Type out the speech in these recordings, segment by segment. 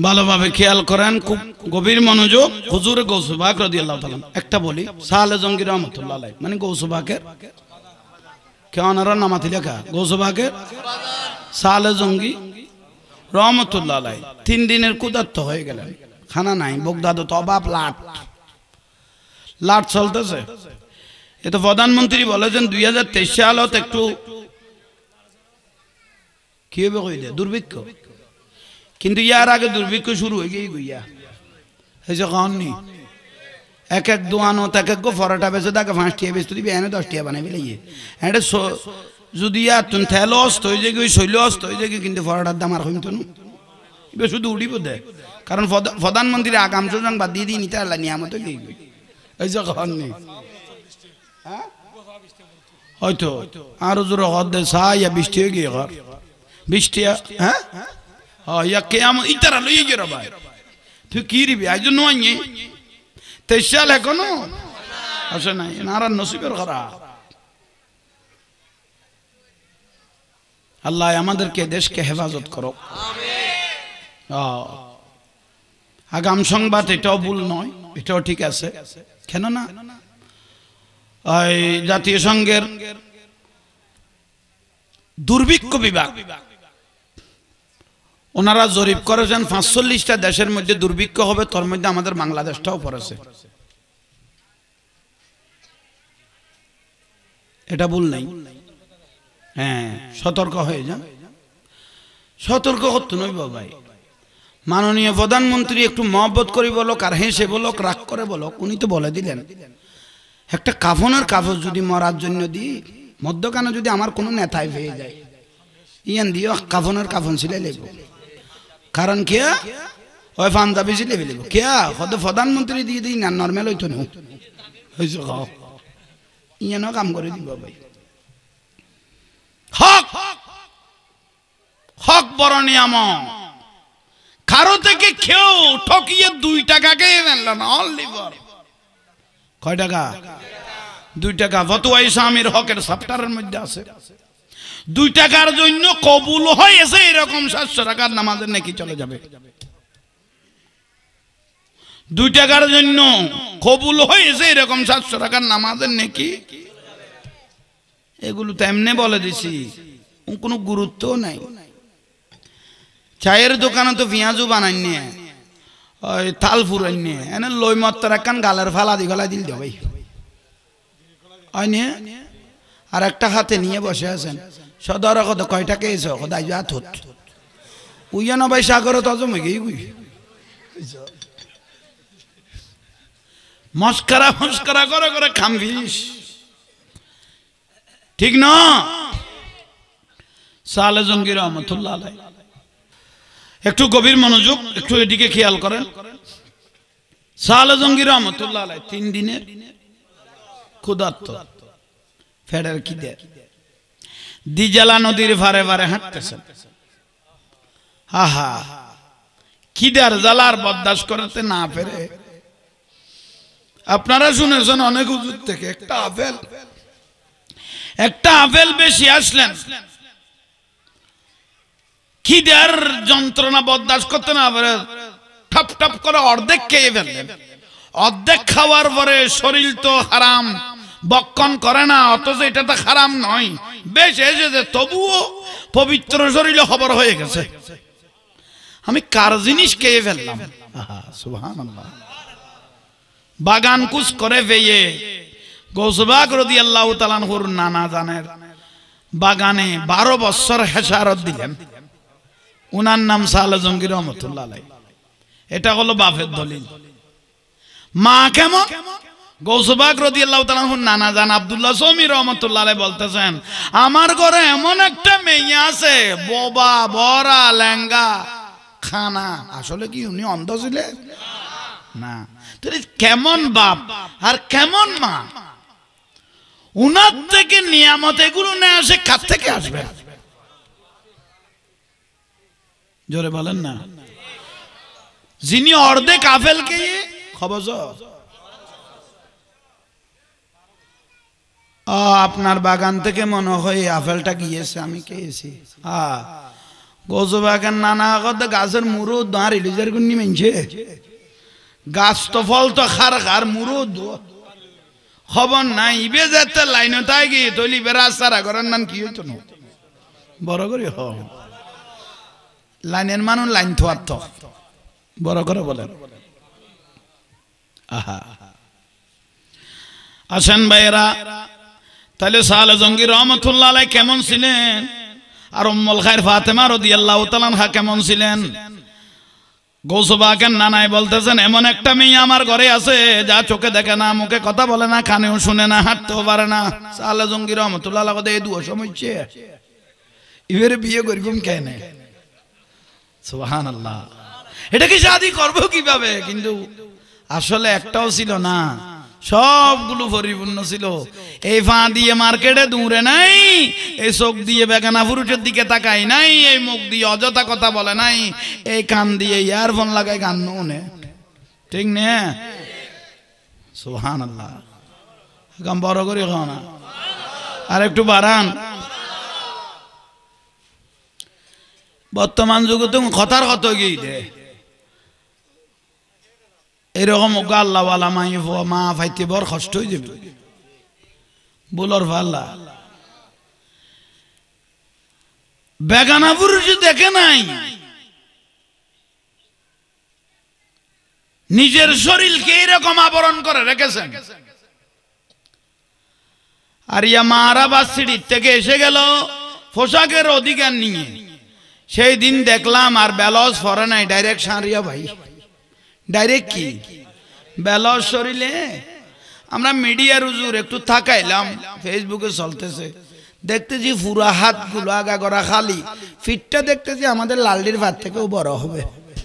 ভালোভাবে খেয়াল করেন, খুব গভীর মনোযোগ। হুজুর গৌস পাক রাদিয়াল্লাহু তাআলা একটা বলি, সালে জঙ্গি রহমাতুল্লাহ আলাইহি মানে গৌস পাকের কেওনার নামাতি লেখা গৌস পাকের সালে জঙ্গি রহমাতুল্লাহ আলাইহি 3 দিনের ক্ষুধার্ত হয়ে গেলেন, খানা নাই, বগদাদ তো অভাব, লাট চলতেছে। এ তো প্রধানমন্ত্রী বলেছেন 2023 সালত একটু কি হবে কইলে দুর্ভিক্ষ, কিন্তু ইয়ার আগে দুর্ভিক্ষ শুরু হয়ে গিয়ে গইয়া হয়েছে কননি এক এক দোয়ানত এক এক ফরাটা বেছে তাকে 5 টিয়া বেচতে দিবি, এনে 10 টিয়া বানাই ফেলে এটা যদি ইয়ার তুমি থেল অস্ত হয়ে যায় শৈল অস্ত হয়ে যায়, কিন্তু ফরাটার দাম আর কমতো না, এবার শুধু উড়িব দে, কারণ প্রধানমন্ত্রী আগাম সুযোগ বাদ দিয়ে দিই নিতে আল্লাহ নিয়ামত গিয়ে হয়েছে কননি হয়তো আরো জোর হদ দে চা ইয়া 20 টিয়া গিয়ে ঘর 20 টিয়া হ্যাঁ ইয়া কেমন ইতারা লইয়ে গেল ভাই তুই কি রিবি আজ নয় 23 সাল এখনো আসে নাই, নারার নসিবের খারাপ। আল্লাহ আমাদেরকে দেশকে হেফাজত করো। আগাম সংবাদ এটাও ভুল নয়, এটাও ঠিক আছে, কেন না জাতীয় সংঘের দুর্ভিক্ষ বিভাগ ওনারা জরিপ করেছেন 45টা দেশের মধ্যে দুর্ভিক্ষ হবে, তার মধ্যে আমাদের বাংলাদেশটাও পড়েছে। এটা ভুল নাই, হ্যাঁ সতর্ক হয়ে যান, সতর্ক করতে নই ভাই। মাননীয় প্রধানমন্ত্রী একটু মহব্বত করে বলো, আর হেসে বলো, রাগ করে বলো, উনি তো বলে দিলেন একটা কাফনের কাপড় যদি মরার জন্য দিই, মধ্যখানে যদি আমার কোনো নেতায় পেয়ে যায় ইয়ান দিও কাফনের কাফন ছিলে লেব, কারণ কে ওই পাঞ্জাবি ছিলে ফেলিব কে হয়তো প্রধানমন্ত্রী দিয়ে দিই না, নর্মাল হইতো না হয়েছে ইয়ানও কাম করে দিব ভাই। হক হক বড় নিয়ম, কারো থেকে কেউ ঠকিয়ে 2 টাকা খেয়ে ফেলল না, অনলি ফর কয় টাকা 2 টাকা। ফতোয়া ইসলামের হকের চ্যাপ্টারের মধ্যে আছে 2 টাকার জন্য কবুল হয়েছে এরকম 700 টাকার নামাজের নেকি চলে যাবে। 2 টাকার জন্য কবুল হয়েছে এরকম 700 টাকার নামাজের নেকি, এগুলো তো এমনি বলে দিছি, কোনো গুরুত্ব নাই। চায়ের দোকানে তো পেঁয়াজও বানাইনি, ওই তাল ফুরাইনি, এনে লই মত্তর একখান গালের ফালা দি গলা দিল ভাই হয়, আর একটা হাতে নিয়ে বসে আছেন সদর কত কয় টাকা এসে কদাই যা থুত উইয়া না ভাই সাগর তজম গেই মস্করা মস্করা করে করে খামবিস, ঠিক না? সালে জঙ্গি রহমাতুল্লাহ আলাইহি একটু গভীর মনোযোগ, একটু এদিকে খেয়াল করেন। সালে জঙ্গি রহমাতুল্লাহ আলাইহি 3 দিনের ক্ষুধার্ত, ফেডার খিদে, দিজালা নদীর ভারে ভারে হাঁটতেছেন। আহা খিদার জ্বালার বরদাস্ত করতে না পেরে আপনারা শুনেছেন অনেক হুজুর থেকে একটা আপেল বেশি আসলেন, খিদার যন্ত্রণা বরদাস্ত করতে না পারে ঠপ ঠপ করে অর্ধেক খেয়ে ফেললেন। অর্ধেক খাওয়ার পরে শরীর তো হারাম বক্ষণ করে না, অথচ এটা তো হারাম নয়, বেশ এসেছে, তবুও পবিত্র শরীরে খবর হয়ে গেছে আমি কার জিনিস খেয়ে ফেললাম। সুবহানাল্লাহ। বাগান কুচ করে পেয়ে গৌস পাক রাদিয়াল্লাহু তাআলা আনহুর নানা জানের বাগানে 12 বছর হেসারত দিলেন, উনার নাম সালে জঙ্গি রহমাতুল্লাহ আলাইহি। এটা হলো বাপের দলিল। মা কেমন? গৌস পাক রাদিয়াল্লাহু তাআলা আনহুর নানা জান আব্দুল্লাহ শমী রহমাতুল্লাহ আলাইহি বলতেছেন, আমার ঘরে এমন একটা মেয়ে আছে, বোবা বড়া লেঙ্গা খানা। আসলে কি উনি অন্ধ ছিলেন না? কেমন বাপ আর কেমন মা, উনার থেকে নিয়ামত এগুলো না আসে কার থেকে আসবে? জোরে বলেন না। যিনি অর্ধেক আপেল খেয়ে খবর আপনার বাগান থেকে মনে হয় আপেলটা গিয়েছে আমি খেয়েছি, গোসবাগান নানা কথা গাছের মুরো দাঁড় ইলিজার গুন্নি মেনছে গাছ তো ফল তো খার খার মুরো খবর নাই ইবে যেতে লাইন তাই গিয়ে তৈলি বেড়াস্তারা করার নাম কি হইতো না বড় করে লাইনের মানুষ লাইন থোয়ার তো বড় করে বলেন আহা আসেন ভাইয়েরা তাহলে সালে জঙ্গি রহমতুল্লাহ আলাইহি কেমন ছিলেন আর উম্মুল খায়র ফাতেমা রাদিয়াল্লাহু তাআলা আনহা কেমন ছিলেন গৌসবাকের নানাই বলতেছেন এমন একটা মেয়ে আমার ঘরে আছে যা চোখে দেখে না মুখে কথা বলে না কানেও শুনে না হাঁটতেও পারে না সালে জঙ্গি রহমতুল্লাহ আলাইহি এই দুয়া সমস্যা ইভেরে বিয়ে করবম কেন সুবহানাল্লাহ এটা কি শাদি করব কিভাবে কিন্তু আসলে একটাও ছিল না সবগুলো পরিপূর্ণ ছিল এই ফা দিয়ে মার্কেটে দূরে নাই এই চোখ দিয়ে বেগানা পুরুষের দিকে তাকাই নাই এই মুখ দিয়ে অযথা কথা বলে নাই এই কান দিয়ে ইয়ারফোন লাগাই গান শুনে ঠিক না সুবহানাল্লাহ গাম বড় করে খাও না আর একটু বাড়ান বর্তমান যুগে তো কথার কত গিয়ে এরকম আল্লাহওয়ালা মাই মা ফাইতে বড় কষ্ট হয়ে যাবে বলার পাল্লা বেগানা পুরুষ দেখে নাই নিজের শরীরকে এরকম আবরণ করে রেখেছেন আর ইয়া মারা বাস সিঁড়ির থেকে এসে গেল পোশাকের অধিকার নিয়ে সেই দিন দেখলাম আর ব্যালস ফরে নাই ডাইরেক্ট সারিয়া ভাই ডাইরেক্ট কি বেলস শরীরে আমরা মিডিয়ার হুজুর একটু থাকাইলাম ফেসবুকে চলতেছে দেখতেছি পুরা হাতগুলো আগা করা খালি ফিটটা দেখতেছি আমাদের লালডির ভাত থেকেও বড় হবে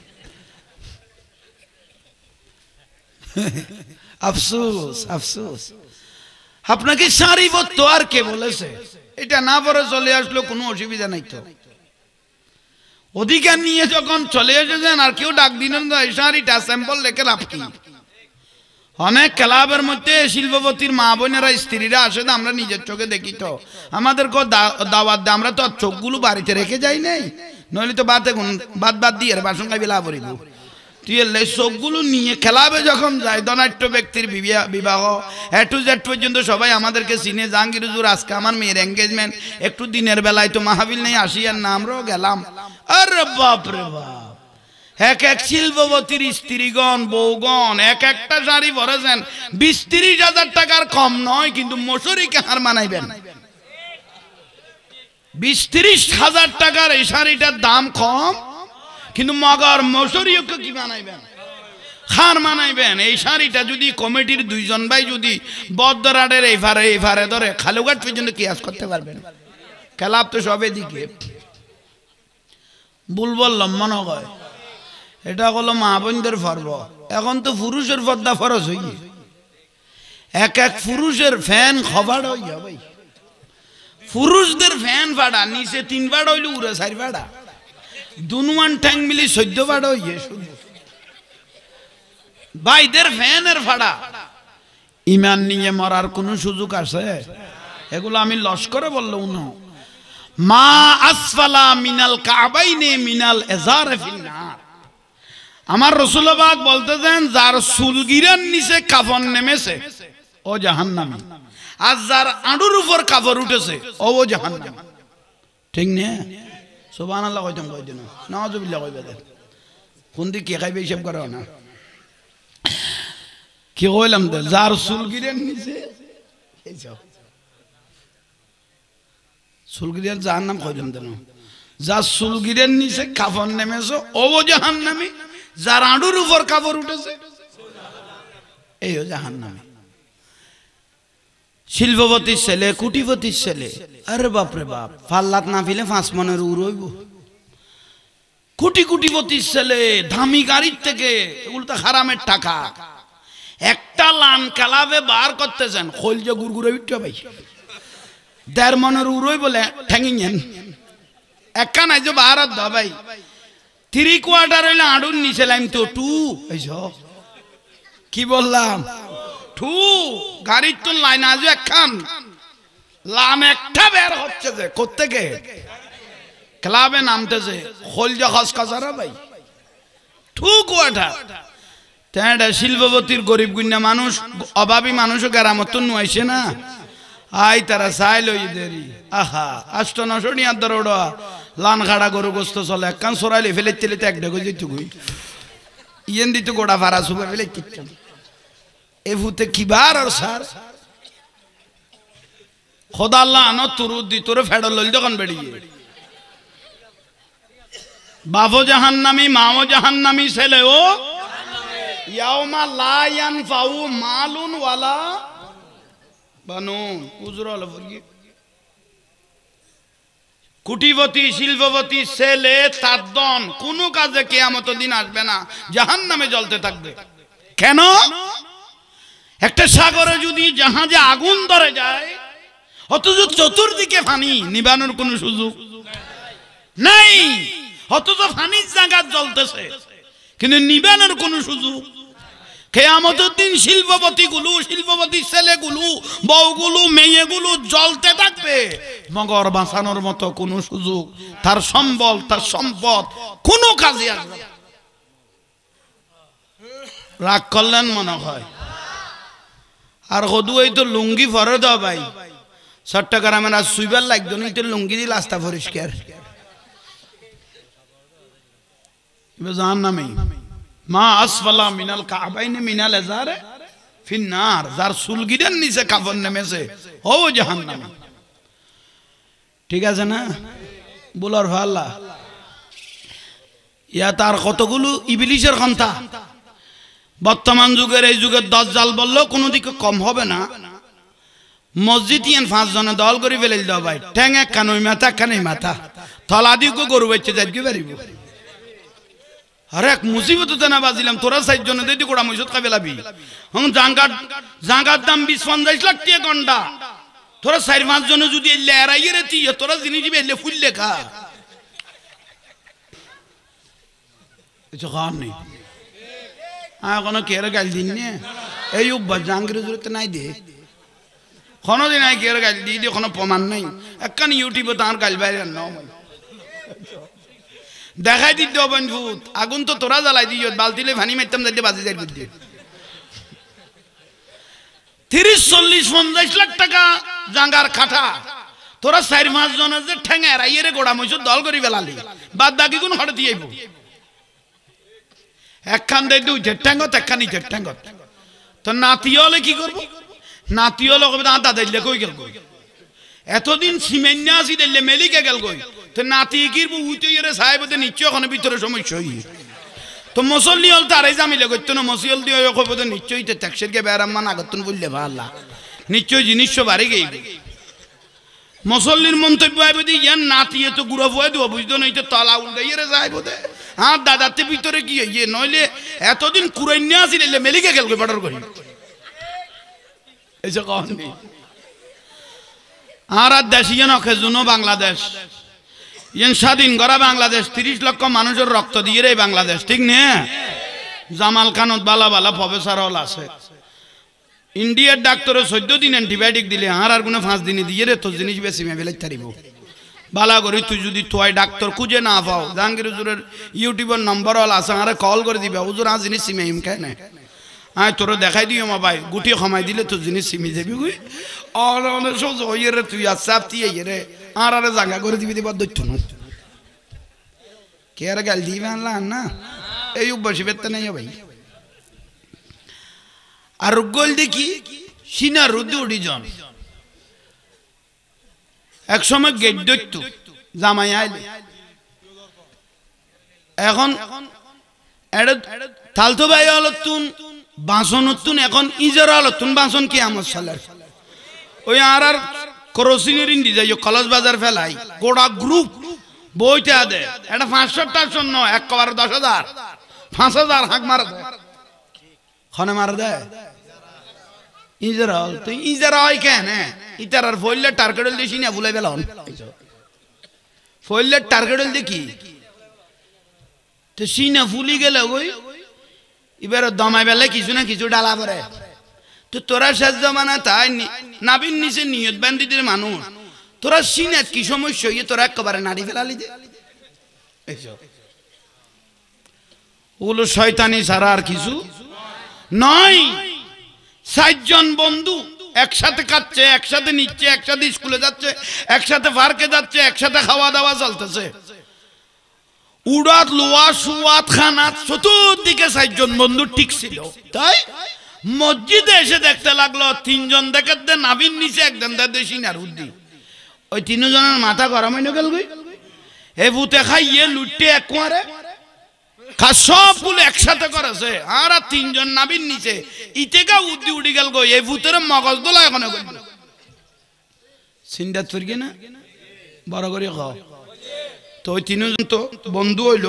আফসোস আফসোস আপনাকে শাড়ি পরতো আর কে বলেছে এটা না পরে চলে আসলো কোনো অসুবিধা নাই তো অধিকার নিয়ে যখন চলে এসেছেন আর কেউ ডাক দিলেন শাড়িটা স্যাম্পল লেখে লাভ কি অনেক ক্লাবের মধ্যে শিল্পপতির মা বোনেরা স্ত্রীরা আসে আমরা নিজের চোখে দেখি তো আমাদের দাওয়াত দেয় আমরা তো চোখগুলো বাড়িতে রেখে যাই নাই নইলে তো বাদ দিয়ে বাসন খাইবে লাভ করিব তুই চোখগুলো নিয়ে ক্লাবে যখন যায় ধনাঢ্য ব্যক্তির বিবাহ এ টু জেড পর্যন্ত সবাই আমাদেরকে চিনে জাহাঙ্গীর হুজুর আজকে আমার মেয়ের এঙ্গেজমেন্ট একটু দিনের বেলায় তো মাহফিল নেই আসি আর না আমরাও গেলাম আরে বাপ রে বাপ এক এক শিল্পপতির স্ত্রীগণ বউগণ এক একটা শাড়ি পরেছেন 20-30 টাকার কম নয় কিন্তু মশুরিকে হার মানাইবেন 20-30 টাকার এই শাড়িটার দাম কম কিন্তু মগর মশুরিকে কি বানাইবেন হার মানাইবেন এই শাড়িটা যদি কমিটির দুইজন ভাই যদি বদ্দরাডের এই ফারে ধরে খালুঘাট পর্যন্ত কিয়াস করতে পারবেন খেলাপ তো সবে দিকে বুলবল মনে হয় এটা হলো মা বোনদের পর্ব এখন তো পুরুষের পর্দা ফরজ হইয়ে এক এক পুরুষের ফ্যান খবর হইয়া ভাই পুরুষদের ফ্যান ফাড়া নিচে 3 বার হইলে উড়ে 4 বাড়া দুনুয়ান ট্যাং মিলি 14 বার হইয়ে ভাইদের ফ্যানের ফাড়া ইমান নিয়ে মরার কোন সুযোগ আছে এগুলো আমি লস্করে বললো উনো মা আসফালা মিনাল কাবাইনে মিনাল এজারে ফিন্নার আমার রাসূল পাক বলতেছেন যার চুলগিরার নিচে কাফন নেমেছে ও জাহান্নামী আর যার আঁড়ুর উপর কাপড় উঠেছে ও জাহান্নামী ঠিক না সুবহানাল্লাহ কইতাম কই দিন নাউযুবিল্লাহ কইবে দেন কোন দিকে খাইবে হিসাব করো না কি কইলাম দে যার চুলগিরার নিচে এই যাও চুলগিরার জাহান্নাম কইলাম দেন যার চুলগিরার নিচে কাফন নেমেছে ও জাহান্নামী যার আঁড়ুর উপর কাপড় উঠেছে এই জাহান্নামী শিল্পপতির ছেলে কুটিপতির ছেলে আরে বাপরে বাপ ফাল্লাত না ফিলে 5 মনের উড় হইব কুটিপতির ছেলে দামি গাড়ির থেকে এগুলো তো হারামের টাকা একটা লান কালাবে বার করতেছেন খোল যে গুড়গুড়ে উঠতে ভাই 1.5 মনের উড়ই বলে ঠ্যাঙিয়েন একা নাই যে বাহারাত দা ভাই 3 কোয়ার্টার হইলে আড়ুর নিচে লাইম তো 2 কি বললাম 2 গাড়ির তো লাইন আজ একখান লাম একটা বের হচ্ছে যে কোত্থেকে ক্লাবে নামতেছে খোলজা খসখসারা ভাই ঠুক ওঠা তেটা শিল্পপতির গরিব গুন্না মানুষ অভাবী মানুষও গ্রামত নুয়াইছে না আই তারা চাইল দেরি আহা 800-900 নিয়ার দরড়া লান খাড়া গরু গোস্ত চলে একখান সরাইলে ফেলে তেলে এক ঢেকে যেত গুই ইয়েন দিত গোড়া ভাড়া সুবে ফেলে এ ভূতে কিবার আর সার খোদা আল্লাহ আনো তুরু দি তোরে ফেডল লইল যখন বেরিয়ে বাবু জাহান্নামী মাও জাহান্নামী ছেলে ও ইয়াউমা লা ইয়ানফাউ মালুন ওয়ালা বানুন উজরাল ফরগি কুটিপতি শিল্পপতি ছেলে তার ধন কোনো কাজে কিয়ামতের দিন আসবে না জাহান্নামে জ্বলতে থাকবে কেন একটা সাগরে যদি জাহাজে আগুন ধরে যায় অথচ চতুর্দিকে পানি নিবানোর কোনো সুযোগ নাই অথচ পানির জায়গা জ্বলতেছে কিন্তু নিবানোর কোনো সুযোগ কিয়ামতের দিন শিল্পপতির ছেলেগুলো বউগুলো মেয়েগুলো জ্বলতে থাকবে মগর বাঁচানোর মতো কোনো সুযোগ তার সম্বল তার সম্পদ কোনো কাজে আসবে না রাগ করলেন মনে হয় আর হদু এই তো লুঙ্গি ফরে দাও ভাই চট্টগ্রামের আর সুইবার লাগতো না তো লুঙ্গি দিয়ে রাস্তা পরিষ্কার জাহান নামে মা আসফালা মিনাল কাবাইনে মিনাল এজারে ফিন্নার যার সুলগিরের নিচে কাফন নেমেছে ও জাহান্নামী ঠিক আছে না বলার ভাল্লা ইয়া তার কতগুলো ইবলিশের সন্তান বর্তমান যুগের এই যুগের দাজ্জাল বললেও কোনো দিকে কম হবে না মসজিদ ইয়ান 5 জনে দল করে ফেলে দাও ভাই ঠ্যাং এক কানই মাথা থলা দিকে গরু বেচে যাইতে পারিব আরে এক মুসিবত না বাজিলাম তোরা 4 জনে দিদি গোড়া মসজিদ কাবেলাবি হং জাঙ্গার দাম 20-50 লাখ টাকা ঘন্টা তোরা 4-5 জনে যদি লেরাইয়ে রেতি তোরা জিনিস দিবে এলে ফুল লেখা এটা গান নেই কোনো কেয়ার গাল দিন নে এই অভ্যাস জাহাঙ্গীর জরুরত নাই দে কোনো দিন আই কেয়ার গাল দিয়ে দিয়ে কোনো প্রমাণ নাই একখান ইউটিউবে তার গাল বাইরে নাও দেখাই দিতে হবেন ভূত আগুন তো তোরা জ্বালাই দিও বালতিলে ভানি মারতাম যাইতে বাজে যাই বুদ্ধি 30-40-50 লাখ টাকা জাঙ্গার খাটা তোরা 4-5 জনের যে ঠেঙে রাইয়েরে গোড়া মইছো দল করি বেলালি বাদ বাকি কোন হঠাৎ দিয়ে একখান দেয় 2 ঠ্যাঙ্গত একখান ইটের ঠ্যাঙ্গত তো নাতি হলে কি করবো নাতি হলে কবে দাদা দিলে কই গেল এতদিন সিমেন্ট আসি দিলে মেলিকে গেল কই তো নাতি কিরবো উইতে ইরে সাহেবতে নিশ্চয় ওখানে ভিতরে সমস্যা হই তো মুসল্লি হল তারাই জামিলে করতো না মসিল দিয়ে কবে তো নিশ্চয়ই তো ট্যাক্সের কে বেড়াম্মান আগতন বললে ভাল্লা নিশ্চয় জিনিস বাড়ি গেই মুসল্লির মন্তব্য আইবে দি ইয়ান নাতি তো গুড়া ফুয়ে দিব বুঝতো না এটা তলা উল্টে ইরে সাহেবতে হ্যাঁ দাদাতে ভিতরে কি ইয়ে নইলে এতদিন কুরাইন্যা আসি দিলে মেলিকে গেল কই বর্ডার করি এসে কখন নেই আর দেশ ইয়ে নখে জুনো বাংলাদেশ ইয়েন স্বাধীন করা বাংলাদেশ 30 লক্ষ মানুষের রক্ত দিয়ে রে বাংলাদেশ ঠিক নে জামাল খানত বালা বালা প্রফেসর হল আছে ইন্ডিয়ার ডাক্তারে 14 দিন অ্যান্টিবায়োটিক দিলে আর কোনো 5 দিনে দিয়ে রে তোর জিনিস বেশি মেলে তারিব বালা করি তুই যদি তোয় ডাক্তার খুঁজে না পাও জাহাঙ্গীর হুজুরের ইউটিউবের নম্বর হল আছে আরে কল করে দিবে হুজুর আজ জিনিস সিমাইম খায় না আয় তোর দেখাই দিও মা ভাই গুটি কমাই দিলে তোর জিনিস সিমি যাবি গুই অনেক সোজ হইয়ে রে তুই আর চাপ দিয়ে রে আর আরে জাঙ্গা করে দিবি দিবার দৈত্য নো কে আর গাল দিবে আনলাম না এই অভ্যাসী বেতন নেই ভাই আর গোল দেখি সিনা রুদ্দি উঠি জন এক সময় গেট দৈত্য জামাই আইলে এখন থালতো ভাই হলতুন বাসন হতুন এখন ইজারা হলতুন বাসন কি আমার সালার ওই আর ক্রসিংয়ের ইন্ডি যাই কলেজ বাজার ফেলাই গোড়া গ্রুপ বইতে আদে এটা 500টার জন্য এক কবার 10,000 5,000 হাঁক মারা দেয় খনে মারা দেয় ইজারা হল তো ইজারা হয় কেন ইতারার ফইলে টার্গেট দিছি না ভুলাই বেলা ফইলে টার্গেট দেখি তো সিনা ফুলি গেল ওই এবার দমাই বেলা কিছু না কিছু ডালা পরে তো তোরা শেষ জমানা তাই নাবিন নিচে নিয়ত বান্দিদের মানুষ তোরা সিনাত কি সমস্যা হইয়ে তোরা একেবারে নাড়ি ফেলালি দে ওগুলো শয়তানি ছাড়া আর কিছু নয়। 60 জন বন্ধু একসাথে খাচ্ছে, একসাথে নিচ্ছে, একসাথে স্কুলে যাচ্ছে, একসাথে পার্কে যাচ্ছে, একসাথে খাওয়া দাওয়া চলতেছে। উড়াত লোয়া সুয়াত খানাত চতুর্দিকে 60 জন বন্ধু ঠিক ছিল। তাই মসজিদে এসে দেখতে লাগলো 3 জন দেখে নাবির নিচে, একজন দেখে সিনার উদ্দি। ওই 3 জনের মাথা গরম হয়ে গেল। এ ভূতে খাইয়ে লুটে একবারে সবগুলো একসাথে করেছে। আর 3 জন নাবির নিচে ইটেকা উদ্দি উড়ি গেল গো। এই ভূতের মগজ দোলা এখন চিন্তা করি না বড় করে খাও। তো ওই 3 জন তো বন্ধু হইলো,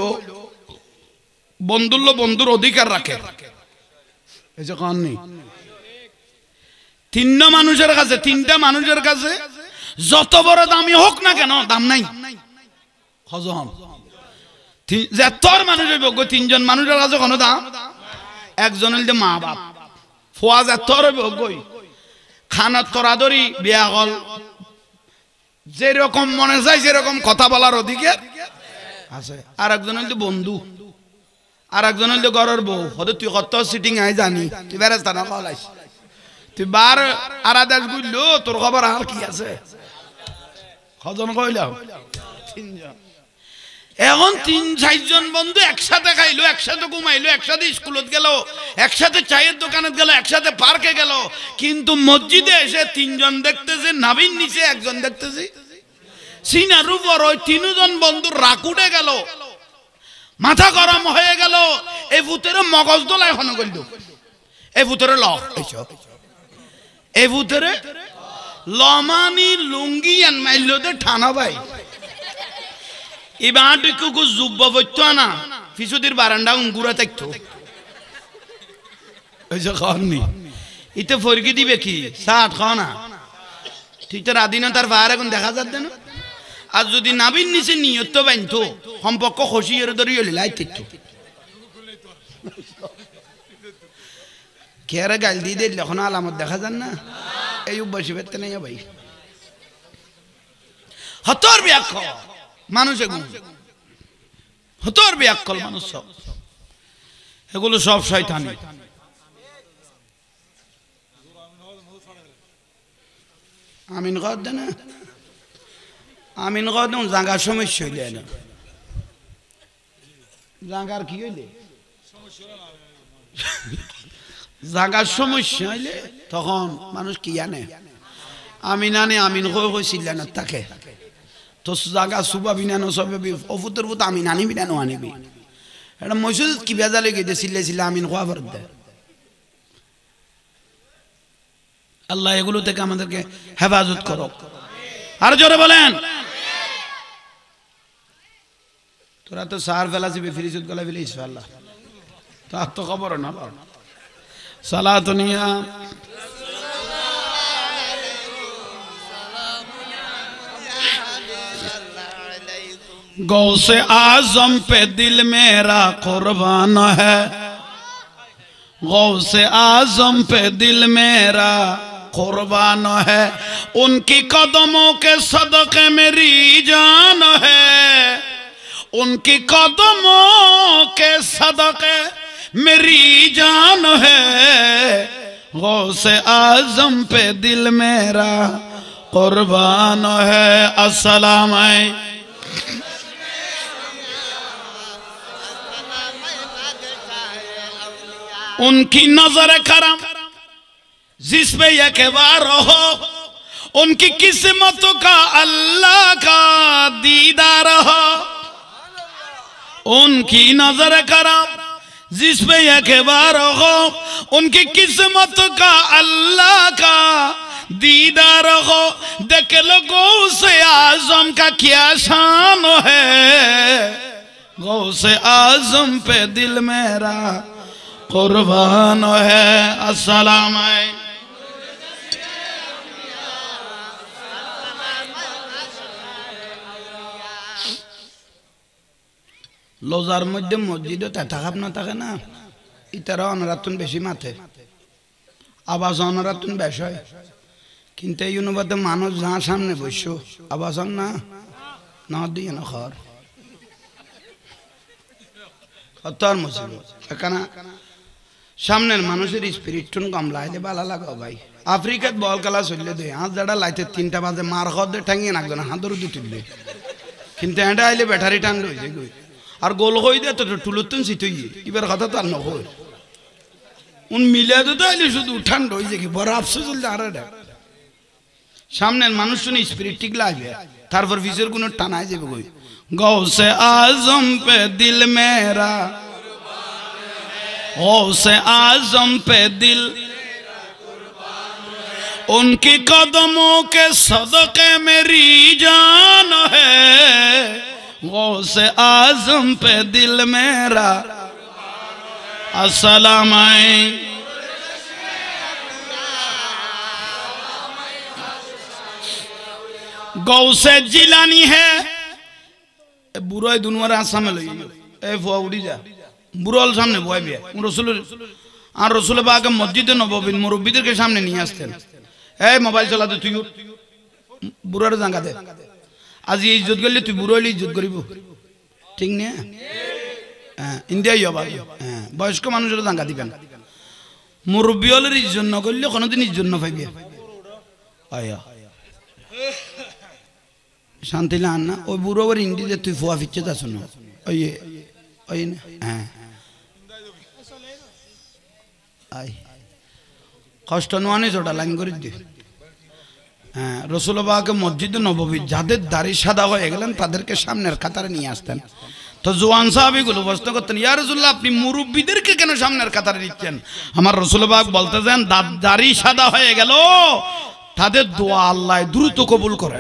বন্ধুর অধিকার রাখে। এই যে কান নেই 3টা মানুষের কাছে যত বড় দামি হোক না কেন দাম নাই। হজম তোর মানুষের যোগ্য 3 জন মানুষের কাছে কোনো দাম। একজন হইল মা বাপ, ফোয়াজ তোর যোগ্যই খানার তোরাদরি বিয়া হল, যেরকম মনে চাই সেরকম কথা বলার অধিকার আছে। আর একজন হইল বন্ধু, আর একজন হইল ঘরের বউ। হয়তো তুই কত সিটিং আই জানি, তুই বেড়াস্তা না কলাইস, তুই বার আরাদাস গুললো, তোর খবর আর কি আছে। কজন কইলাম 3 জন। এখন 3-4 জন বন্ধু একসাথে খাইলো, একসাথে ঘুমাইলো, একসাথে স্কুলত গেল, একসাথে চায়ের দোকানে গেল, একসাথে পার্কে গেল। কিন্তু মসজিদে এসে 3 জন দেখতেছে নাবির নিচে, একজন দেখতেছে সিনার উপর। ওই 3 জন বন্ধু রাগ উঠে গেল, মাথা গরম হয়ে গেল। এই ভূতের মগজ দোলা এখন করল। এই ভূতের এই ভূতের লমানি লুঙ্গি আন মাইল ঠানা ভাই। এবার টুকু যুব্ব বইতো না, ফিসুদির বারান্দা উঙ্গুরা থাকতো। খাওয়াননি ইতে ফরকি দিবে কি সাত খাও না, ঠিক তো রাধীনতার ভার এখন দেখা যাচ্ছে না। আর যদি নাবির নিচে নিয়ত বানতো সম্পর্ক খসিয়ে ধরে লাই থাকতো। খেয়ারে গাল দিয়ে দিল এখন আলামত দেখা যান না। এই অভ্যাসী পেতে নাই ভাই। হতর ব্যাখ্যা মানুষ, হতর ব্যাকল মানুষ, সব এগুলো সব শয়তানি। আমিন কর দে না, আমিন কর দেন। জাগার সমস্যা হইলে না, জাগার কি হইলে জাগার সমস্যা হইলে তখন মানুষ কি জানে আমিন আনে। আমিন কইছিল না তাকে তো জাগা সুবা বিনানো সবে অফুতর বুত আমিন আনি বিনানো আনিবি। এটা মসজিদ কি বেজালে গিয়ে চিল্লাইছিল আমিন খোয়া ফেরত দেয়। আল্লাহ এগুলো থেকে আমাদেরকে হেফাজত করো। আর জোরে বলেন। তোরা তো সার ফেলাছিবি ফিরিজুত গলা ফেলিস আল্লাহ, তার তো খবর না। সালাত নিয়া गौसे आजम पे दिल मेरा कुर्बान है, गौसे आजम पे दिल मेरा कुर्बान है। उनकी कदमों के सदक़े मेरी जान है, उनकी कदमों के सदक़े मेरी जान है। गौसे आजम पे दिल मेरा कुर्बान है। अस्सलाम अलैकुम। उनकी नजर करम जिस पे यकबार हो, उनकी किस्मत का अल्लाह का दीदार हो। उनकी नजर करम जिस पे यकबार हो, उनकी किस्मत का अल्लाह का दीदार हो। देख लो गौसे आजम का क्या शान है, गौसे आजम पे दिल मेरा कुर्बान है। अस्सलाम লোজার মধ্যে মসজিদে থাকাপ না থাকে না, ইতারা অনারাতুন বেশি মাথে, আবাস অনারাতুন বেশ হয়। কিন্তু এই অনুবাদে মানুষ যা সামনে বসছো আবাস না না দিয়ে না খর অতর মুসিবত এখানে সামনের মানুষের স্পিরিট টুন কম লাইলে ভালো লাগো ভাই আফ্রিকাত বল খেলা চললে দে হাত যারা লাইতে 3টা বাজে মার খাওয়া দিয়ে ঠাঙিয়ে নাকবে না হাতর দুটিলে কিন্তু এটা আইলে ব্যাটারি টান রয়েছে গই আর গোল হয়ে দিয়ে তো টুলুতুন সিটই এবার কথা তো আর নয় উন মিলে তো আইলে শুধু ঠান্ডা হয়ে যায় কি বড় আফসোস চলছে আর সামনের মানুষ শুনে স্পিরিট ঠিক লাগবে তারপর ফিসের কোনো টানায় যাবে গই গৌসে আজম পে দিল মেরা गौसे आजम पे दिल उनकी कदमों के सदके मेरी जान है गौसे आजम पे दिल मेरा अस्सलाम गौसे जिलानी है बुराई दुनिया आसाम में लगी ए फुआ उड़ी जा বুড়াল সামনে বয় বিয়ে আর রসুল বাগে মসজিদে নববীর মুরব্বীদেরকে সামনে নিয়ে আসতেন এই মোবাইল চালাতে তুই বুড়ার জাঙ্গা দে আজ এই ইজ্জত করলে তুই বুড়ো হলে ইজ্জত করিব ঠিক না হ্যাঁ ইন্ডিয়াই হবা হ্যাঁ বয়স্ক মানুষের জাঙ্গা দিবেন মুরব্বী হলের ইজ্জত না করলে কোনোদিন ইজ্জত না পাইবে আয়া শান্তি লান না ওই বুড়ো আবার ইন্ডিতে তুই ফুয়া ফিরছে তা শোনো ওই ওই না হ্যাঁ কষ্ট নোয়ানি জোটা লাইন করে দি হ্যাঁ রসুলবাহকে মসজিদে নববী যাদের দাড়ি সাদা হয়ে গেলেন তাদেরকে সামনের কাতারে নিয়ে আসতেন তো জোয়ান সাহাবীগুলো প্রশ্ন করতেন ইয়া রাসূলুল্লাহ আপনি মুরব্বীদেরকে কেন সামনের কাতারে নিচ্ছেন আমার রসুলবাহ বলতেছেন দাড়ি সাদা হয়ে গেল তাদের দোয়া আল্লাহ দ্রুত কবুল করেন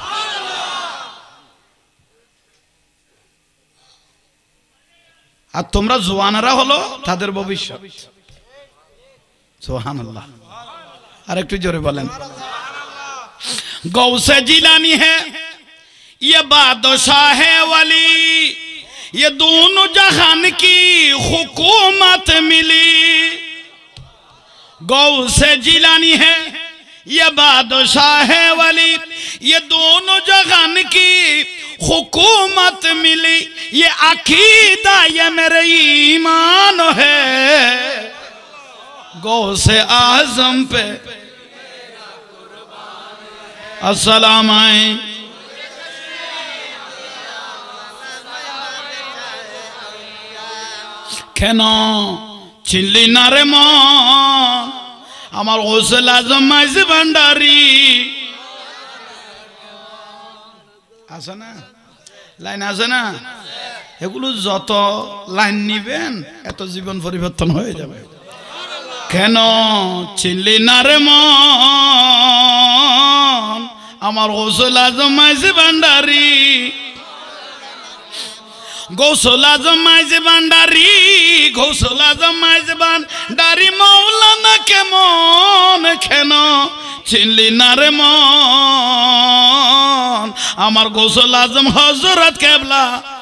আর তোমরা জওয়ানরা হলো তাদের ভবিষ্যৎ সুবহানাল্লাহ আর একটু জোরে বলেন गौसे जिलानी है ये बादशाह है वली ये दोनों जहान की हुकूमत मिली गौसे जिलानी है ये बादशाह है वली ये दोनों जहान की हुकूमत मिली ये अकीदा ये मेरे ईमान है गौसे आजम पे अस्सलाम কেন চিনলি না রে মন আমার গৌসুল আজম মাইজি ভান্ডারি আছে না লাইন আছে না এগুলো যত লাইন নিবেন এত জীবন পরিবর্তন হয়ে যাবে কেন চিনলি না রে মন আমার গৌসুল আজম মাইজি ভান্ডারি গৌসুল আজম মাইজি ভান্ডারি গৌসুল আজম মাইজি ভান্ডারি মৌলানা কেমন কেন চিনলি না রে মন আমার গৌসুল আজম হযরত কেবলা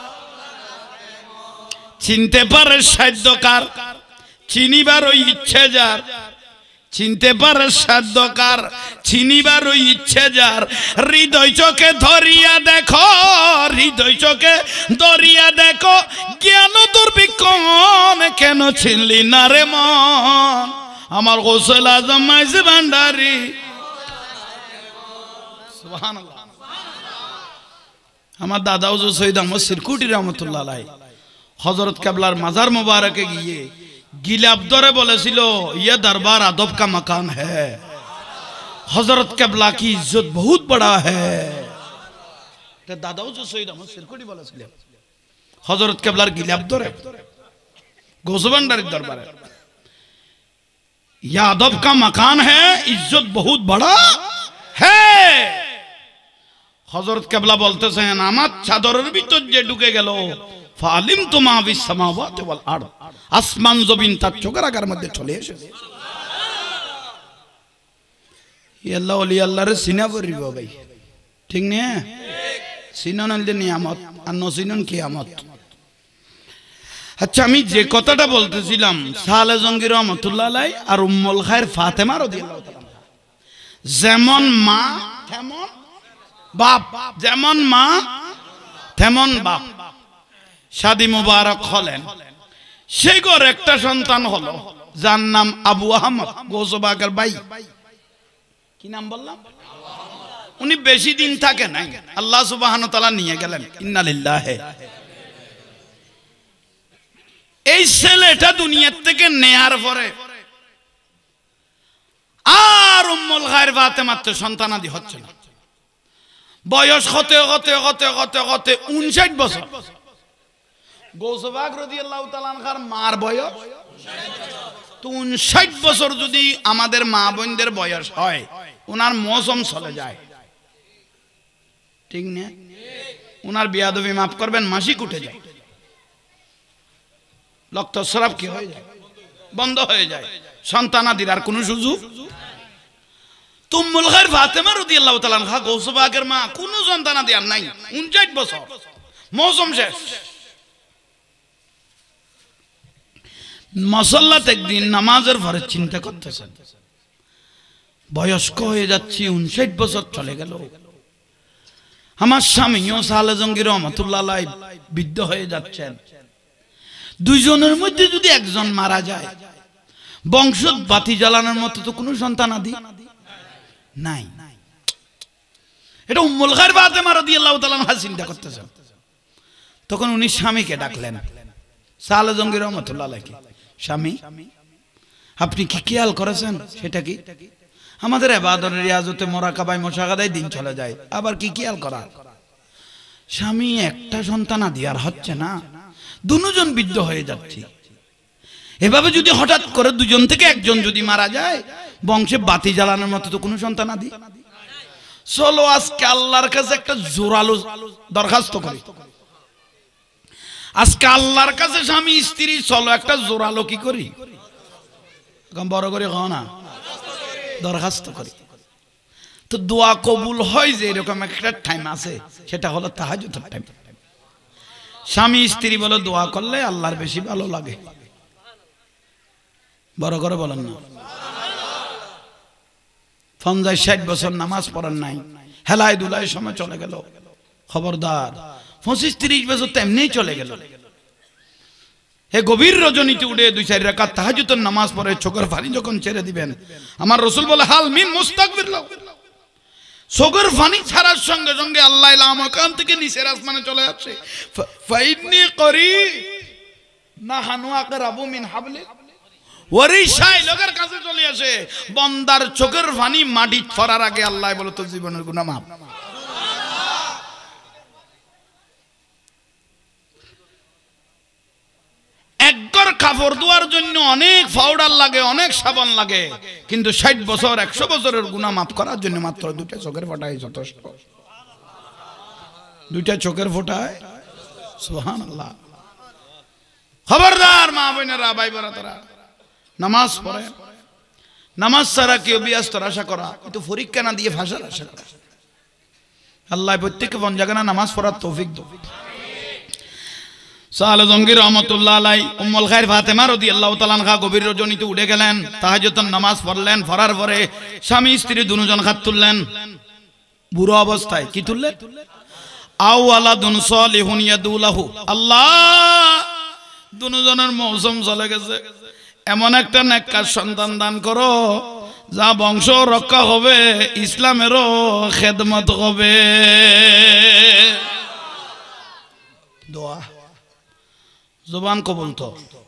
চিনতে পারে সাধ্যকার চিনিবার ইচ্ছে যার চিনতে পারে সাধ্যকার চিনিবার ইচ্ছে যার হৃদয় চোখে ধরিয়া দেখো হৃদয় চোখে ধরিয়া দেখো জ্ঞান দুর্বিক্ষণ কেন চিনলি না রে মন আমার গৌসুল আজম মাইজি ভান্ডারি সুবহানাল্লাহ আমার দাদা হুজুর সৈয়দ আহমদ সিরকুটি রহমাতুল্লাহ আলাইহি হযরত কেবলার মাজার মুবারকে গিয়ে गिलाब दौरे बोले सिलो ये दरबार अदब का मकान है हजरत केबला की इज्जत बहुत बड़ा है तो दादाओ जो सईद अहमद सिरकुटी बोले सिलो हजरत केबलार गिलाब दौरे गौस भांडारी दरबार है यह अदब का मकान है इज्जत बहुत बड़ा है हजरत केबला बोलते से नामात चादरेर भीतर जे ढुके गेलो ফালিম তুমা বিস সামাওয়াতি ওয়াল আরদ আসমান জমিন তার চোখের আগার মধ্যে চলে এসেছে আল্লাহ ওলি আল্লাহর সিনা করিব ভাই ঠিক না সিনা নালদে নিয়ামত আর নসিনন কিয়ামত আচ্ছা আমি যে কথাটা বলতেছিলাম সালে জঙ্গি রহমাতুল্লাহ আলাইহি আর উম্মুল খায়র ফাতেমা রাদিয়াল্লাহু তাআলা যেমন মা তেমন বাপ যেমন মা তেমন বাপ शादी मुबारक हलें সেই ঘরে একটা সন্তান হলো, যার নাম আবু আহমদ, গৌসবাগের ভাই। কি নাম বললাম? উনি বেশি দিন থাকে নাই, আল্লাহ সুবহানাহু ওয়া তাআলা নিয়ে গেলেন। ইন্না লিল্লাহি। এই ছেলেটা দুনিয়ার থেকে নেয়ার পরে আর উম্মুল খায়র ফাতেমার তো সন্তানাদি হচ্ছে না। বয়স হতে হতে হতে হতে হতে 59 বছর। গৌসবাগ রাদিয়াল্লাহু তাআলা আনহার মার বয়স 59 বছর। যদি আমাদের মা বোনদের বয়স হয়, ওনার মৌসুম চলে যায়, ঠিক না? ওনার বিয়াদবি মাফ করবেন, মাসিক উঠে যায়, রক্তস্রাব কি হয়ে যায়, বন্ধ হয়ে যায়, সন্তানাদির আর কোনো সুযোগ। উম্মুল খায়র ফাতেমা রাদিয়াল্লাহু তাআলা আনহা গৌসবাগের মা, কোনো সন্তানাদি আর নাই, 59 বছর, মৌসুম শেষ। মাসাল্লাত একদিন নামাজের পরে চিন্তা করতেছেন, বয়স্ক হয়ে যাচ্ছি, 59 বছর চলে গেল, আমার স্বামীও সালে জঙ্গি রহমাতুল্লাহ আলাইহি বৃদ্ধ হয়ে যাচ্ছেন, দুইজনের মধ্যে যদি একজন মারা যায়, বংশ বাতি জ্বালানোর মতো তো কোনো সন্তানাদি নাই। এটা উম্মুল খায়র ফাতেমা রাদিয়াল্লাহু তাআলা আনহা চিন্তা করতেছেন। তখন উনি স্বামীকে ডাকলেন, সালে জঙ্গি রহমাতুল্লাহ আলাইহি, স্বামী আপনি কি খেয়াল করেছেন? সেটা কি? আমাদের ইবাদত রিয়াজতে মুরাকাবায় মুশাহাদায় দিন চলে যায়, আবার কি খেয়াল করা? স্বামী, একটা সন্তানাদি আর হচ্ছে না, দুজন বৃদ্ধ হয়ে যাচ্ছে, এভাবে যদি হঠাৎ করে দুজন থেকে একজন যদি মারা যায়, বংশে বাতি জ্বালানোর মতো তো কোনো সন্তানাদি। চলো আজকে আল্লাহর কাছে একটা জোরালো দরখাস্ত করি, আজকে আল্লাহর কাছে স্বামী স্ত্রী চলো একটা জোরালো কি করি, বড় করে খাও না, দরখাস্ত করি। তো দোয়া কবুল হয় যে এরকম একটা টাইম আছে, সেটা হলো তাহাজ্জুদের টাইম। স্বামী স্ত্রী বলে দোয়া করলে আল্লাহর বেশি ভালো লাগে। বড় করে বলেন না। 50-60 বছর নামাজ পড়েন নাই, হেলায় দুলায় সময় চলে গেল, খবরদার। 25-30 বছর তো এমনিই চলে গেল। হে গভীর রজনীতে উঠে 2-4 রাকাত তাহাজ্জুদের নামাজ পড়ে চোখের পানি যখন ছেড়ে দিবেন, আমার রাসূল বলে হাল মিন মুস্তাগফির লাহু, চোখের পানি ছাড়ার সঙ্গে সঙ্গে আল্লাহ লামাকান থেকে নিচের আসমানে চলে যাচ্ছে। ফাইন্নি করি না হানু আকরাবু মিন হাবলি ওয়ারিশাই, লোকের কাছে চলে আসে। বান্দার চোখের পানি মাটি ছড়ার আগে আল্লাহ বলে তো জীবনের গুনাহ মাফ। একবার কাপড় ধোয়ার জন্য অনেক পাউডার লাগে, অনেক সাবান লাগে, কিন্তু 60 বছর 100 বছরের গুনাহ মাফ করার জন্য মাত্র 2টা চোখের ফোঁটাই যথেষ্ট। 2টা চোখের ফোঁটায় সুবহানাল্লাহ। খবরদার মা বোনেরা, ভাই বোনেরা, নামাজ পড়ে, নামাজ ছাড়া কেউ বিয়াস্তর আশা করা, কিন্তু পরীক্ষা না দিয়ে ভাষার আশা করা। আল্লাহ প্রত্যেককে পঞ্জাগানা নামাজ পড়ার তৌফিক দাও। সালে জঙ্গি রহমাতুল্লাহ আলাইহি উম্মুল খায়র ফাতেমা রাদিয়াল্লাহু তাআলা আনহা গভীর রজনীতে উঠে গেলেন, তাহাজ্জুদের নামাজ পড়লেন, পড়ার পরে স্বামী স্ত্রী দুজন হাত তুললেন, বুড়ো অবস্থায় কি তুললেন? আওয়ালাদুন সালিহুন ইয়াদুলাহু, আল্লাহ দুজনের মৌসুম চলে গেছে, এমন একটা নেককার সন্তান দান করো যা বংশ রক্ষা হবে, ইসলামেরও খেদমত হবে। দোয়া জবান কবুল তো,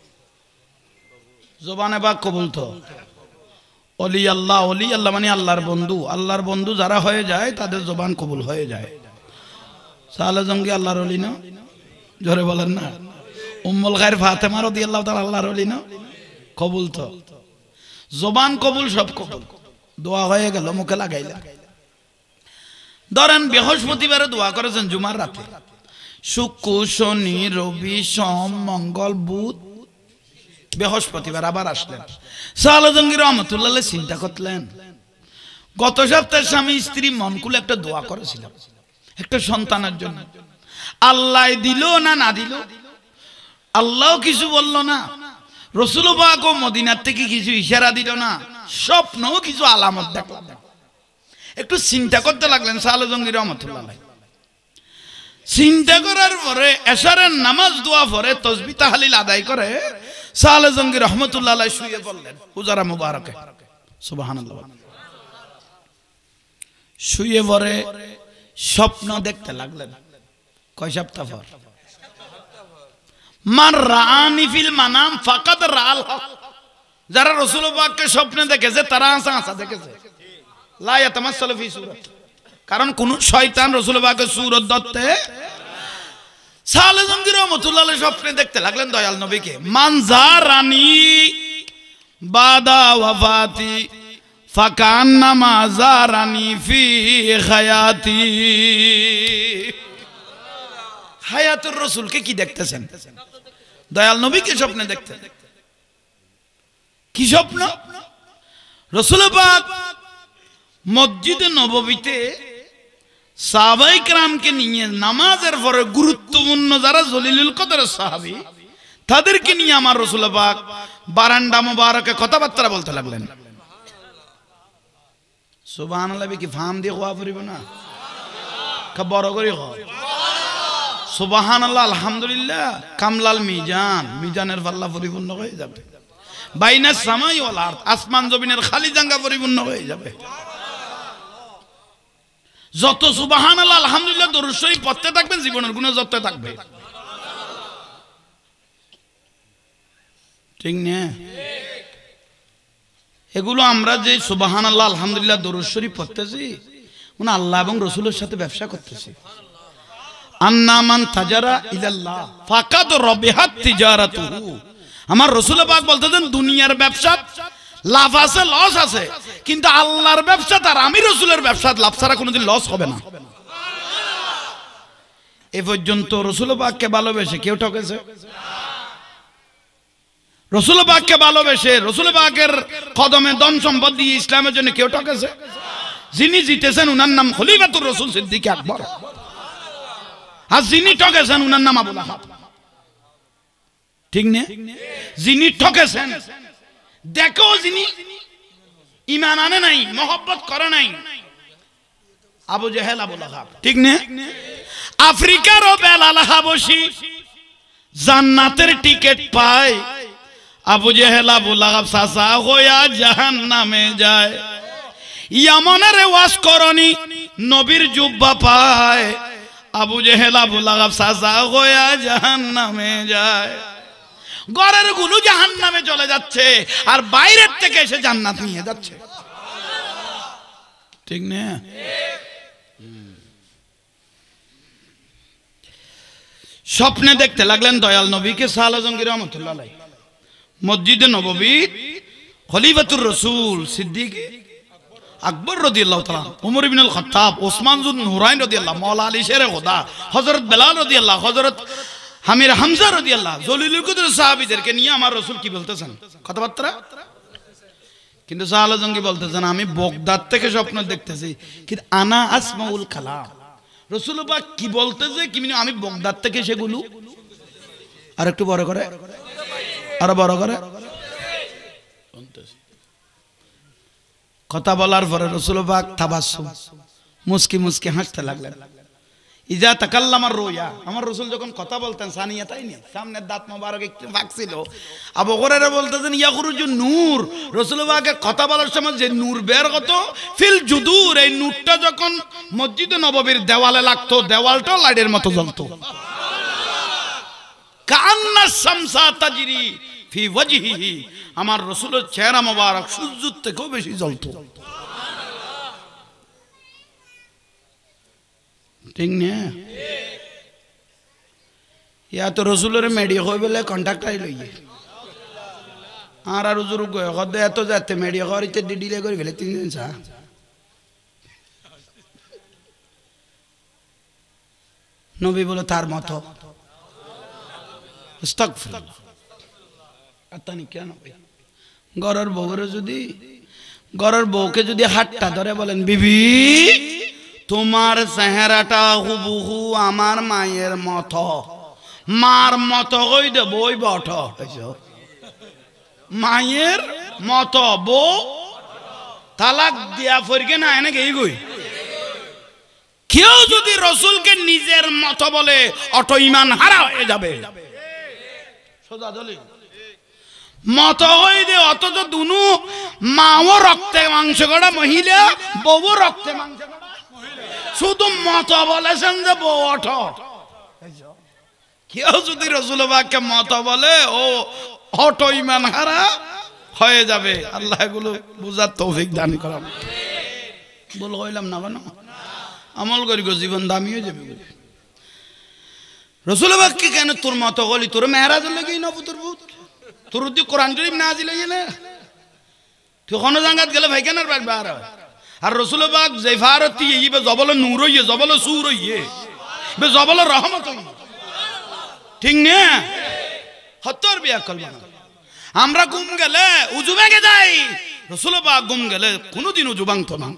জবানে পাক কবুল তো। অলি আল্লাহ, অলি আল্লাহ মানে আল্লাহর বন্ধু, আল্লাহর বন্ধু যারা হয়ে যায় তাদের জবান কবুল হয়ে যায়। সালে জঙ্গি আল্লাহর অলি না, জোরে বলেন না। উম্মুল খায়র ফাতেমা রাদিয়াল্লাহু তাআলা আল্লাহর অলি না, কবুল তো। জবান কবুল, সব কবুল। দোয়া হয়ে গেল, মুখে লাগাইলা। ধরেন বৃহস্পতিবারে দোয়া করেছেন জুমার রাতে, শুক্র শনি রবি সোম মঙ্গল বুধ বৃহস্পতিবার আবার আসলেন। সালে জঙ্গি রহমাতুল্লাহ আলাইহি চিন্তা করলেন, গত সপ্তাহে স্বামী স্ত্রী মন খুলে একটা দোয়া করেছিলাম একটা সন্তানের জন্য, আল্লাহ দিল না না দিল, আল্লাহ কিছু বলল না, রাসূল পাক মদিনার থেকে কিছু ইশারা দিল না, স্বপ্নও কিছু আলামত দেখলাম। একটু চিন্তা করতে লাগলেন সালে জঙ্গি রহমাতুল্লাহ আলাইহি। চিন্তা করার পরে এশারের নামাজ দোয়া পরে তাসবিহ তাহলিল আদায় করে সালে জঙ্গি রহমতুল্লাহ আলাইহি শুয়ে পড়লেন হুজরা মুবারকে, সুবহানাল্লাহ। শুয়ে পড়ে স্বপ্ন দেখতে লাগলেন। কয় সপ্তাহ পর? মান রাআনি ফিল মানাম ফাকাদ রাআল হক। যারা রাসূল পাককে স্বপ্নে দেখেছে তারা আসা দেখেছে। লা ইয়াতামাসসালু ফি সূরাত, কারণ কোন শয়তান রাসূল পাকের সূরত ধরতে। সালে জঙ্গি রহমতুল্লাহ আলাইহি স্বপ্নে দেখতে লাগলেন দয়াল নবীকে। মান জারানি বাদা ওয়াফাতি ফাকান্নামা জারানি ফি হায়াতি। হায়াতুর রাসূলকে কি দেখতেছেন? দয়াল নবীকে স্বপ্নে দেখতেন। কি স্বপ্ন? রাসূল পাক মসজিদে নববীতে সাহাবায়ে কেরামকে নিয়ে নামাজের পরে গুরুত্বপূর্ণ যারা জলিলুল কদরের সাহাবী তাদেরকে নিয়ে আমার রাসূল পাক বারান্দা মোবারকে কথাবার্তা বলতে লাগলেন। সুবহানাল্লাহ। কি ফাম দিয়ে খোয়া পড়িব না? বড় করে সুবহানাল্লাহ আলহামদুলিল্লাহ। কামলাল মিজান, মিজানের পাল্লা পরিপূর্ণ হয়ে যাবে। বাইনাস সামাই ওয়াল আরদ, আসমান জমিনের খালি জায়গা পরিপূর্ণ হয়ে যাবে। যত সুবহানাল্লাহ আলহামদুলিল্লাহ দরুদ শরীফ পড়তে থাকবেন জীবনের গুনাহ যত থাকবে। ঠিক না? এগুলো আমরা যে সুবহানাল্লাহ আলহামদুলিল্লাহ দরুদ শরীফ পড়তেছি মানে আল্লাহ এবং রাসূলের সাথে ব্যবসা করতেছি। আন্না মান তাজারা ইলাল্লাহ ফাকাদ রাবিহাত তিজারাতুহু। আমার রাসূল পাক বলতেছেন দুনিয়ার ব্যবসা লাভ আছে লস আছে, কিন্তু আল্লাহর ব্যবসা আর আমি রাসূলের ব্যবসা লাভ ছাড়া কোনোদিন লস হবে না। এ পর্যন্ত রাসূল পাককে ভালোবেসে কেউ ঠকেছে? রাসূল পাককে ভালোবেসে রাসূল পাকের কদমে ধন সম্পদ দিয়ে ইসলামের জন্য কেউ ঠকেছে? যিনি জিতেছেন উনার নাম খলিফাতুর রাসূল সিদ্দিক আকবর, আর যিনি ঠকেছেন উনার নাম আবু লাহাব। ঠিক না? যিনি ঠকেছেন দেখো, যিনি ঈমান আনে নাই, মহব্বত করে নাই, আবু জেহেল আবু লাহাব। ঠিক না? আফ্রিকারও বেলাল হাবশী জান্নাতের টিকিট পায়, আবু জেহেল আবু লাহাব সাসা হইয়া জাহান্নামে যায়। ইয়ামানের ওয়াজ করনি নবীর জুব্বা পায়, আবু জেহেল আবু লাহাব সাসা হইয়া জাহান্নামে যায়। ঘরের গুলো জাহান্নামে চলে যাচ্ছে আর বাইরের থেকে এসে জান্নাত নিয়ে যাচ্ছে। ঠিক না? স্বপ্নে দেখতে লাগলেন দয়াল নবীকে সালে জঙ্গি রহমতুল্লাহ আলাইহি মসজিদে নববী খলিফাতুর রাসূল সিদ্দিক আকবর রাদিয়াল্লাহু তাআলা, ওমর ইবনে আল খাত্তাব, ওসমান যুন নুরাইন রাদিয়াল্লাহু, মাওলা আলী শেরে খোদা, হযরত বেলাল রাদিয়াল্লাহু, হযরত আমির হামজা রাদিয়াল্লাহু, জলিলুল কদর সাহাবীদেরকে নিয়ে আমার রাসূল কি বলতেছেন কথাবার্তা। কিন্তু সালে জঙ্গি বলতেছেন আমি বগদাদ থেকে স্বপ্ন দেখতেছি, কিন্তু আনা আসমাউল কালাম। রাসূল পাক কি বলতেছে কি আমি বগদাদ থেকে সেগুলো আর একটু বড় করে আর বড় করে কথা বলার পরে রাসূল পাক তাবাসসুম মুস্কি মুস্কি হাসতে লাগলেন। ইজা তাকাল্লামার রুয়া, আমার রাসূল যখন কথা বলতেন সানিয়া তাই না, সামনে দাঁত মোবারক একটু ফাঁকছিল। আবু হুরায়রা বলতেছেন ইয়াখরুজু নূর, রাসূল পাকের কথা বলার সময় যে নূর বের হতো ফিল জুদুর, এই নূরটা যখন মসজিদে নববীর দেওয়ালে লাগতো দেওয়ালটা লাইটের মতো জ্বলতো। কান্না শামসা তাজরি ফি ওয়াজহিহি, আমার রাসূলের চেহারা মোবারক সূর্যের থেকেও বেশি জ্বলতো। ঠিক না? ইয়া তো রসুলের মেডি হয়ে বলে কন্ট্যাক্ট আই লইয়ে আর হুজুর গদে এত যাতে মেডি করিতে ডিডিলে করে ফেলে 3 দিন চা নবী বলে তার মতো আস্তাগফিরুল্লাহ। আতানি কেন ঘরের বউরে যদি ঘরের বউকে যদি হাতটা ধরে বলেন বিবি তোমার চেহারাটা হুবহু আমার মায়ের মতো, মার মতো কই দে বই বট মায়ের মতো বউ তালাক দিয়া ফরকে না এনে গেই গই। কেউ যদি রসুলকে নিজের মতো বলে অটো ইমান হারা হয়ে যাবে। সোজা দলিল মত হই দে অথচ দুনু মাও রক্তে মাংস গড়া মহিলা, বউ রক্তে মাংস গড়া শুধু মত বলেছেন যে বউ ওঠ। কেউ যদি রাসূলুল্লাহকে মত বলে ও অটো ইমান হারা হয়ে যাবে। আল্লাহ এগুলো বুঝার তৌফিক দান করেন। বল কইলাম না কেন, আমল করি গো জীবন দামি হয়ে যাবে। রাসূলুল্লাহকে কেন তোর মত গলি, তোর মেহরাজের লাগি না পুত্র পুত, তোর উদ্দি কোরআন শরীফ না আজিলে না তুই কোন জায়গাত গেলে ভাই কেন বার। আর রাসূলুল্লাহ জেফারতি ইবে জবল নূর হইয়ে, জবল সুর হইয়ে, বে জবল রহমত হইয়ে, ঠিক না? হত্তর বিয়া কলবা আমরা গুম গেলে উজু ভেঙে যাই, রাসূলুল্লাহ গুম গেলে কোনোদিন উজু ভাঙতো না।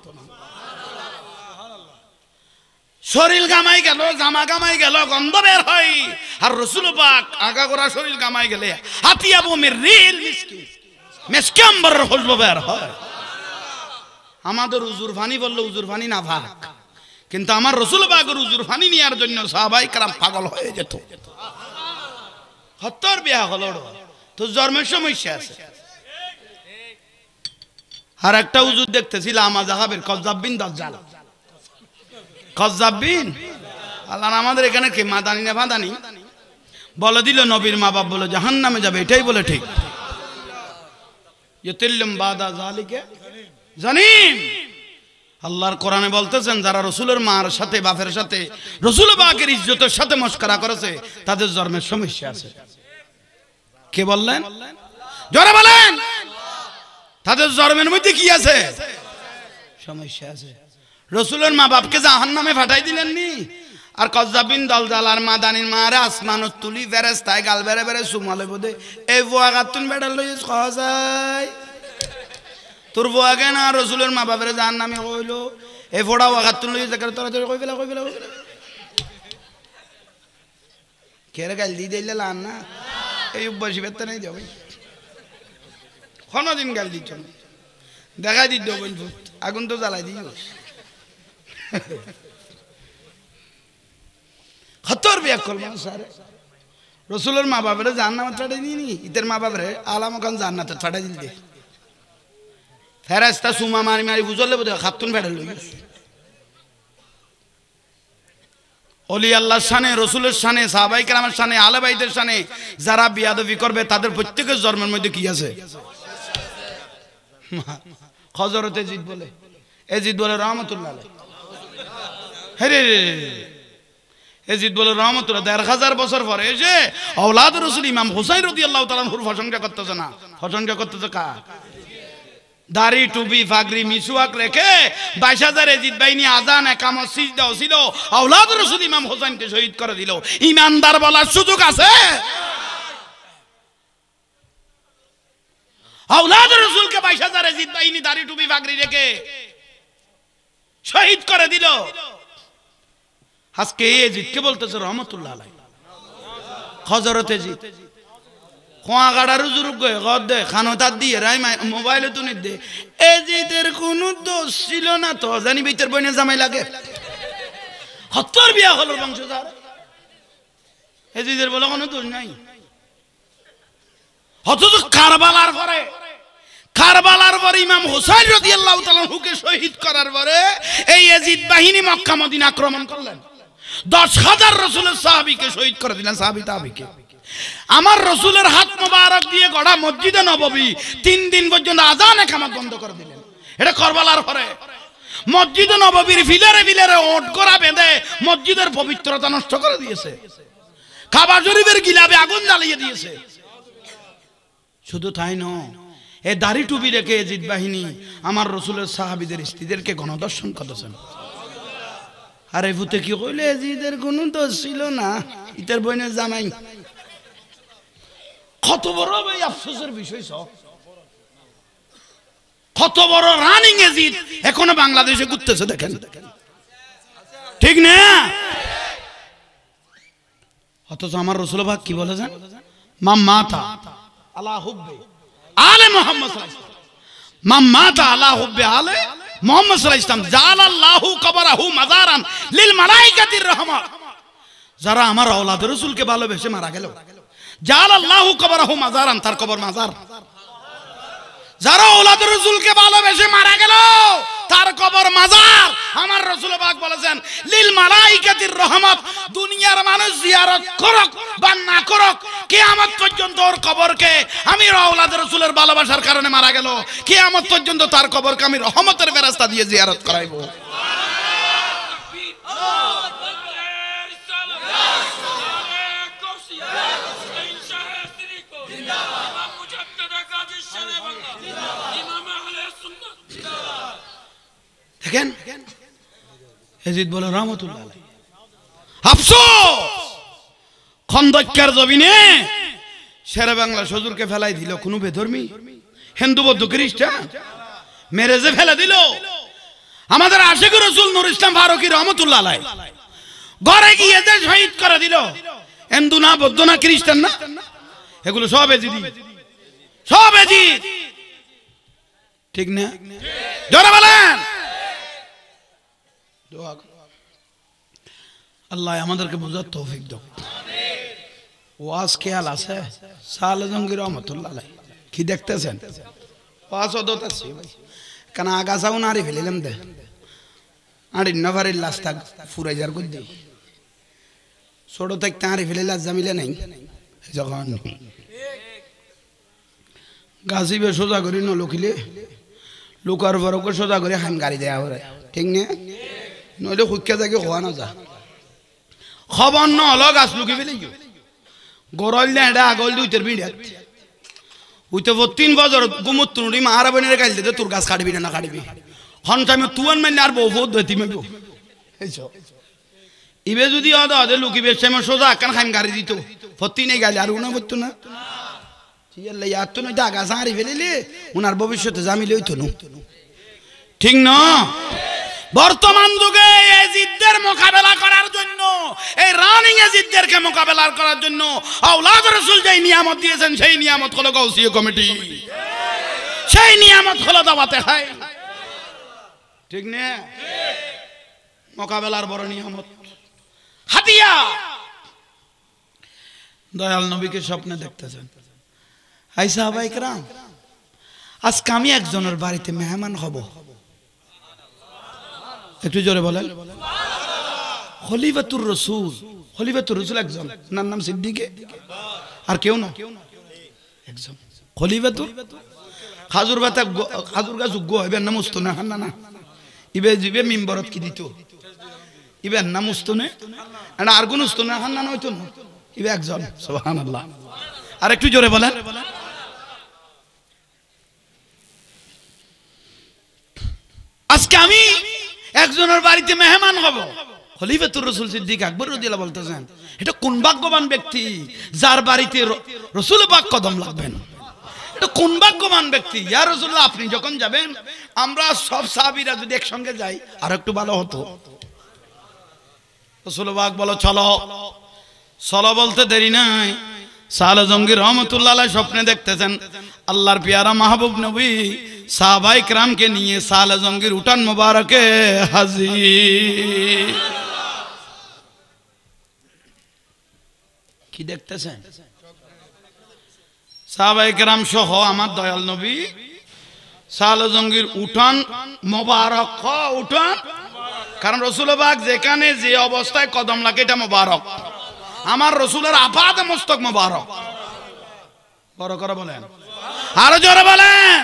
শরীর গামাই গেল, জামা গামাই গেল, গন্ধ বের হয়। আর রাসূলুল্লাহ আগা করা শরীর গামাই গেলে হাতিয়াবু মির রিল মিসকি মিসকি আম্বর খুশবু বের হয়। আমাদের উজুর পানি বললে উজুর পানি না ভাগ, কিন্তু আমার রাসূলুল্লাহ উজুর পানি নেওয়ার জন্য সাহাবায়ে কেরাম পাগল হয়ে যেত। হত্তর বিয়া হলো তো জন্মের সমস্যা আছে। আর একটা উজুর দেখতেছিল আমাজাহাবের কজ্জাব বিন দাজ্জাল, কজ্জাব বিন আল্লাহ। আমাদের এখানে কি মাদানি না ফাদানি বলে দিল নবীর মা বাপ বলে জাহান্নামে যাবে, এটাই বলে ঠিক। ইতিল্লুম বাদা যালিকা জানিম। আল্লাহর কোরআনে বলতেছেন যারা রাসূলের মার সাথে বাপের সাথে রাসূলুল্লাহ পাকের ইজ্জতের সাথে মস্করা করেছে তাদের জন্মের সমস্যা আছে। কে বললেন? জোরে বলেন। তাদের জন্মের মধ্যে কি আছে? সমস্যা আছে। রাসূলের মা বাপকে জাহান্নামে পাঠাই দিলেন নি? আর কজ্জাব বিন দাজ্জাল আর মাদানির মারে আসমানত তুলি ফেরেশতায় গাল বেরে বেরে সুমালে বদে এই বুয়া গাতুন বেড়াল লই খাজাই তোর বুয়া কে না রাসূলের মা বাপের জাহান্নামে কইলো এই ফোড়া ওয়াগাতুন লই জাকার তোরা তোরা কই ফেলা কেরে গাল দি দিলে লান না এই উব্বাসী বেতে নাই যাবে কোনদিন গাল দিছ দেখা দি দেব আগুন তো জ্বালাই দিও। হতর বিয়া করলাম স্যার রাসূলের মা বাপের জাহান্নামে ছাড়াই দিনি, ইতের মা বাপের আলামকান জান্নাতে ছাড়াই দিল দে। ফেরেশতা সুমা মারি মারি বুঝলে বোধ খাতুন ফেড়ে লই ওলি আল্লাহর শানে, রাসূলের শানে, সাহাবায়ে কেরামের শানে, আলে বাইতের শানে যারা বিয়াদবি করবে তাদের প্রত্যেকের জন্মের মধ্যে কি আছে? হযরত এজিদ বলে, এজিদ বলে রাহমাতুল্লাহ আলাইহি, হরে এজিদ বলে রাহমাতুল্লাহ ১,৫০০ বছর পরে এসে আওলাদ রাসূল ইমাম হুসাইন রাদিয়াল্লাহু তাআলা আনহুর প্রশংসা করতেছে না, প্রশংসা করতেছে কার? দাড়ি টুপি ফাগরি মিসওয়াক রেখে ২২,০০০ এজিদ বাহিনী আজান একামত সিজদা ছিল, আওলাদ রাসূল ইমাম হুসাইনকে শহীদ করে দিল। ইমানদার বলার সুযোগ আছে? আওলাদ রাসূলকে ২২,০০০ এজিদ বাহিনী দাড়ি টুপি ফাগরি রেখে শহীদ করে দিল। আজকে এই এজিদকে বলতেছে রহমতুল্লাহ আলাইহি, হযরত এজিদ কোয়া গাড়ার জুরুক গয়ে গদ দে খানোতার দিয়ে রাই মোবাইলে তুনি দে। এজিদের কোনো দোষ ছিল না তো, জানি ভিতর বইনে জামাই লাগে। হত্তর বিয়া হলো বংশধর, এজিদের বলে কোনো দোষ নাই। অথচ কারবালার পরে ইমাম হুসাইন রাদিয়াল্লাহু তাআলা আনহুকে শহীদ করার পরে এই এজিদ বাহিনী মক্কা মদিনা আক্রমণ করলেন। ১০,০০০ রাসূলের সাহাবীকে শহীদ করে দিলেন, সাহাবী তাবিকে। আমার রাসূলের হাত মোবারক দিয়ে গড়া মসজিদে নববী ৩ দিন পর্যন্ত আযান একামত বন্ধ করে দিলেন। এটা কারবালার পরে মসজিদে নববীর ফিলারে ফিলারে ওট করা বেঁধে মসজিদের পবিত্রতা নষ্ট করে দিয়েছে, কাবা শরীফের গিলাফে আগুন জ্বালিয়ে দিয়েছে। শুধু তাই নয়, এই দাড়ি টুপি রেখে এজিদ বাহিনী আমার রাসূলের সাহাবীদের স্ত্রীদেরকে গণধর্ষণ করেছেন। আরে ভূতে কি কইলে এজিদের কোনো দোষ ছিল না, ইতার বইনের জামাই। কত বড় ভাই আফসোসের বিষয়, সব কত বড় রানিং এজিদ এখনো বাংলাদেশে ঘুরতেছে, দেখেন ঠিক না? অথচ আমার রাসূলুল্লাহ কি বলেছেন? মাম্মাতা আলা হুব্বে আলে মুহাম্মদ সাল্লাল্লাহু আলাইহি ওয়াসাল্লাম, মাম্মাতা আলা হুব্বে আলে মুহাম্মদ সাল্লাল্লাহু আলাইহি ওয়াসাল্লাম জালাল্লাহু কবরাহু মাজারান লিল মালাইকাতির রাহমাত। যারা আমার আওলাদ রাসূলকে ভালোবেসে মারা গেল, জালাল্লাহু কবরাহু মাজারান, তার কবর মাজার। যারা আওলাদ রাসূলকে ভালোবেসে মারা গেল তার কবর মাজার। আমার রাসূল পাক বলেছেন লিল মালাইকাতির রহমত, দুনিয়ার মানুষ জিয়ারত করুক বা না করুক, কিয়ামত পর্যন্ত ওর কবরকে, আমি আওলাদ রাসূলের ভালোবাসার কারণে মারা গেল, কিয়ামত পর্যন্ত তার কবরকে আমি রহমতের ফেরেশতা দিয়ে জিয়ারত করাইবো। দেখেন ইয়াজিদ বলে রহমতুল্লাহ আলাইহি, আফসোস খন্দকের জমিনে শেরে বাংলা হুজুরকে ফেলাই দিল কোন বেধর্মী হিন্দু বৌদ্ধ খ্রিস্টান মেরে যে ফেলে দিল। আমাদের আশিক রাসূল নূর ইসলাম ফারুকী রহমতুল্লাহ আলাইহি ঘরে গিয়ে যে শহীদ করে দিল, হিন্দু না বৌদ্ধ না খ্রিস্টান না, এগুলো সব এজিদি, সব এজিদ, ঠিক না? জোরে বলেন। আল্লাহ আমাদেরকে বুঝার তৌফিক দাও। ওয়াজ খেয়াল আছে সালে জঙ্গির রহমতুল্লাহ আলাইহি কি দেখতেছেন? ওয়াজ ওদত আছে কেন আগাছাও নারী ফেলিলাম দে আড়ি নভারের লাস্তা ফুরাই যার কই দেই ছোট থেকে তাঁরি ফেলে লাজ জামিলে নাই যখন গাছিবে সোজা করি ন লখিলে লোকার বরকে সোজা করে হান গাড়ি দেয়া করে, ঠিক না? নইলে হুক্কা জায়গায় হওয়া না যা খবর ন হলো গাছ লুকি ফেলে গরল না এটা আগল দুইটার ভিড়ে উইতে 3 বছর গুমত তুড়ি মারা বনের গাইল দে তোর গাছ কাটবি না কাটবি হন টাইমে তুয়ান মাইলে আর বউ বহুত দইতি মেবো এইছো ইবে যদি আদা আদে লুকি বেশ টাইমে সোজা কান খাইম গাড়ি দিত ফতি নেই গাইলে আর উনা বলতো না ঠিক আছে ইয়ার তো নইটা গাছ হারি ফেলিলে উনার ভবিষ্যতে জামিলে হইতো না, ঠিক না? বর্তমান যুগে এজিদদের মোকাবেলা করার জন্য, এই রানিং এজিদদেরকে মোকাবেলা করার জন্য আওলাদ রাসূল যেই নিয়ামত দিয়েছেন সেই নিয়ামত হলো গাউসিয়া কমিটি, সেই নিয়ামত হলো দাওয়াতে খাই, ঠিক না? মোকাবেলার বড় নিয়ামত হাতিয়া। দয়াল নবীকে স্বপ্নে দেখতেছেন, আই সাহাবায়ে কেরাম আজকে আমি একজনের বাড়িতে মেহমান হব, একটু জোরে বলেন। খলিফাতুর রাসূল, খলিফাতুর রাসূল একজন, নার নাম সিদ্দিক, আর কেউ না, একজন খলিফাতুর। খাজুর বাতা খাজুর গাছ যোগ্য হইবেন না মুস্ত না হান্না না ইবে জিবে মিম্বরত কি দিত ইবে না মুস্ত না আর আর কোন মুস্ত না হান্না না হইতো না, ইবে একজন। সুবহানাল্লাহ। আর একটু জোরে বলেন। আজকে আমি একজনের বাড়িতে মেহমান হব, খলিফাতুর রাসূল সিদ্দিক আকবর রাদিয়াল্লাহু বলতেছেন এটা কোন ভাগ্যবান ব্যক্তি যার বাড়িতে রাসূল পাক কদম লাগবেন, এটা কোন ভাগ্যবান ব্যক্তি। ইয়া রাসূলুল্লাহ আপনি যখন যাবেন আমরা সব সাহাবীরা যদি একসঙ্গে যাই আর একটু ভালো হতো। রাসূল পাক বলো চলো, চলো বলতে দেরি নাই। সালে জঙ্গির রহমতুল্লাহ আলাইহি স্বপ্নে দেখতেছেন আল্লাহর পেয়ারা মাহবুব নবী সাহাবায়ে কেরামকে নিয়ে সালে জঙ্গির উঠান মোবারকে হাজির। কি দেখতেছেন? সাহাবায়ে কেরাম সহ আমার দয়াল নবী সালে জঙ্গির উঠান মোবারক, উঠান, কারণ রাসূল পাক যেখানে যে অবস্থায় কদম লাগে এটা মোবারক, আমার রাসূলের আপাদ মস্তক মোবারক। বড় করে বলেন, আরো জোরে বলেন।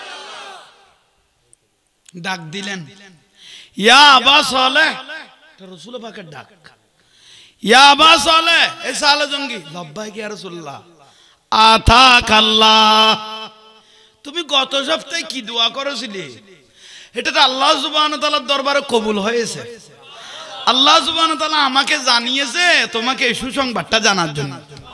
ডাক দিলেন ইয়া আবা সালেহ, রাসূল পাকের ডাক, ইয়া আবা সালেহ, এই সালে জঙ্গি লব্বাইক ইয়া রাসূলুল্লাহ। আতাকাল্লাহ, তুমি গত সপ্তাহে কি দোয়া করেছিলে এটা তো আল্লাহ সুবহানাহু ওয়া তাআলার দরবারে কবুল হয়েছে। আল্লাহ সুবহানাহু ওয়া তাআলা আমাকে জানিয়েছে তোমাকে এই সুসংবাদটা জানার জন্য।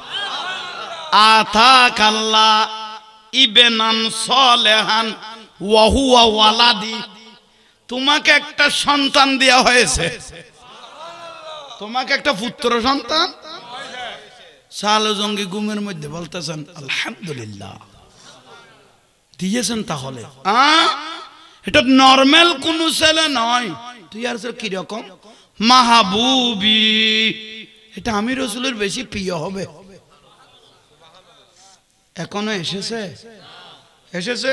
আতাকাল্লাহ ইবনান সালেহান ওয়া হুয়া ওয়ালাদি, তোমাকে একটা সন্তান দেয়া হয়েছে, তোমাকে একটা পুত্র সন্তান। সালে জঙ্গি ঘুমের মধ্যে বলতেছেন আলহামদুলিল্লাহ, দিয়েছেন তাহলে এটা নরমাল কোন ছেলে নয়, তুই আর কি রকম মাহবুবি, এটা আমি রাসূলের বেশি প্রিয় হবে। এখনো এসেছে, এসেছে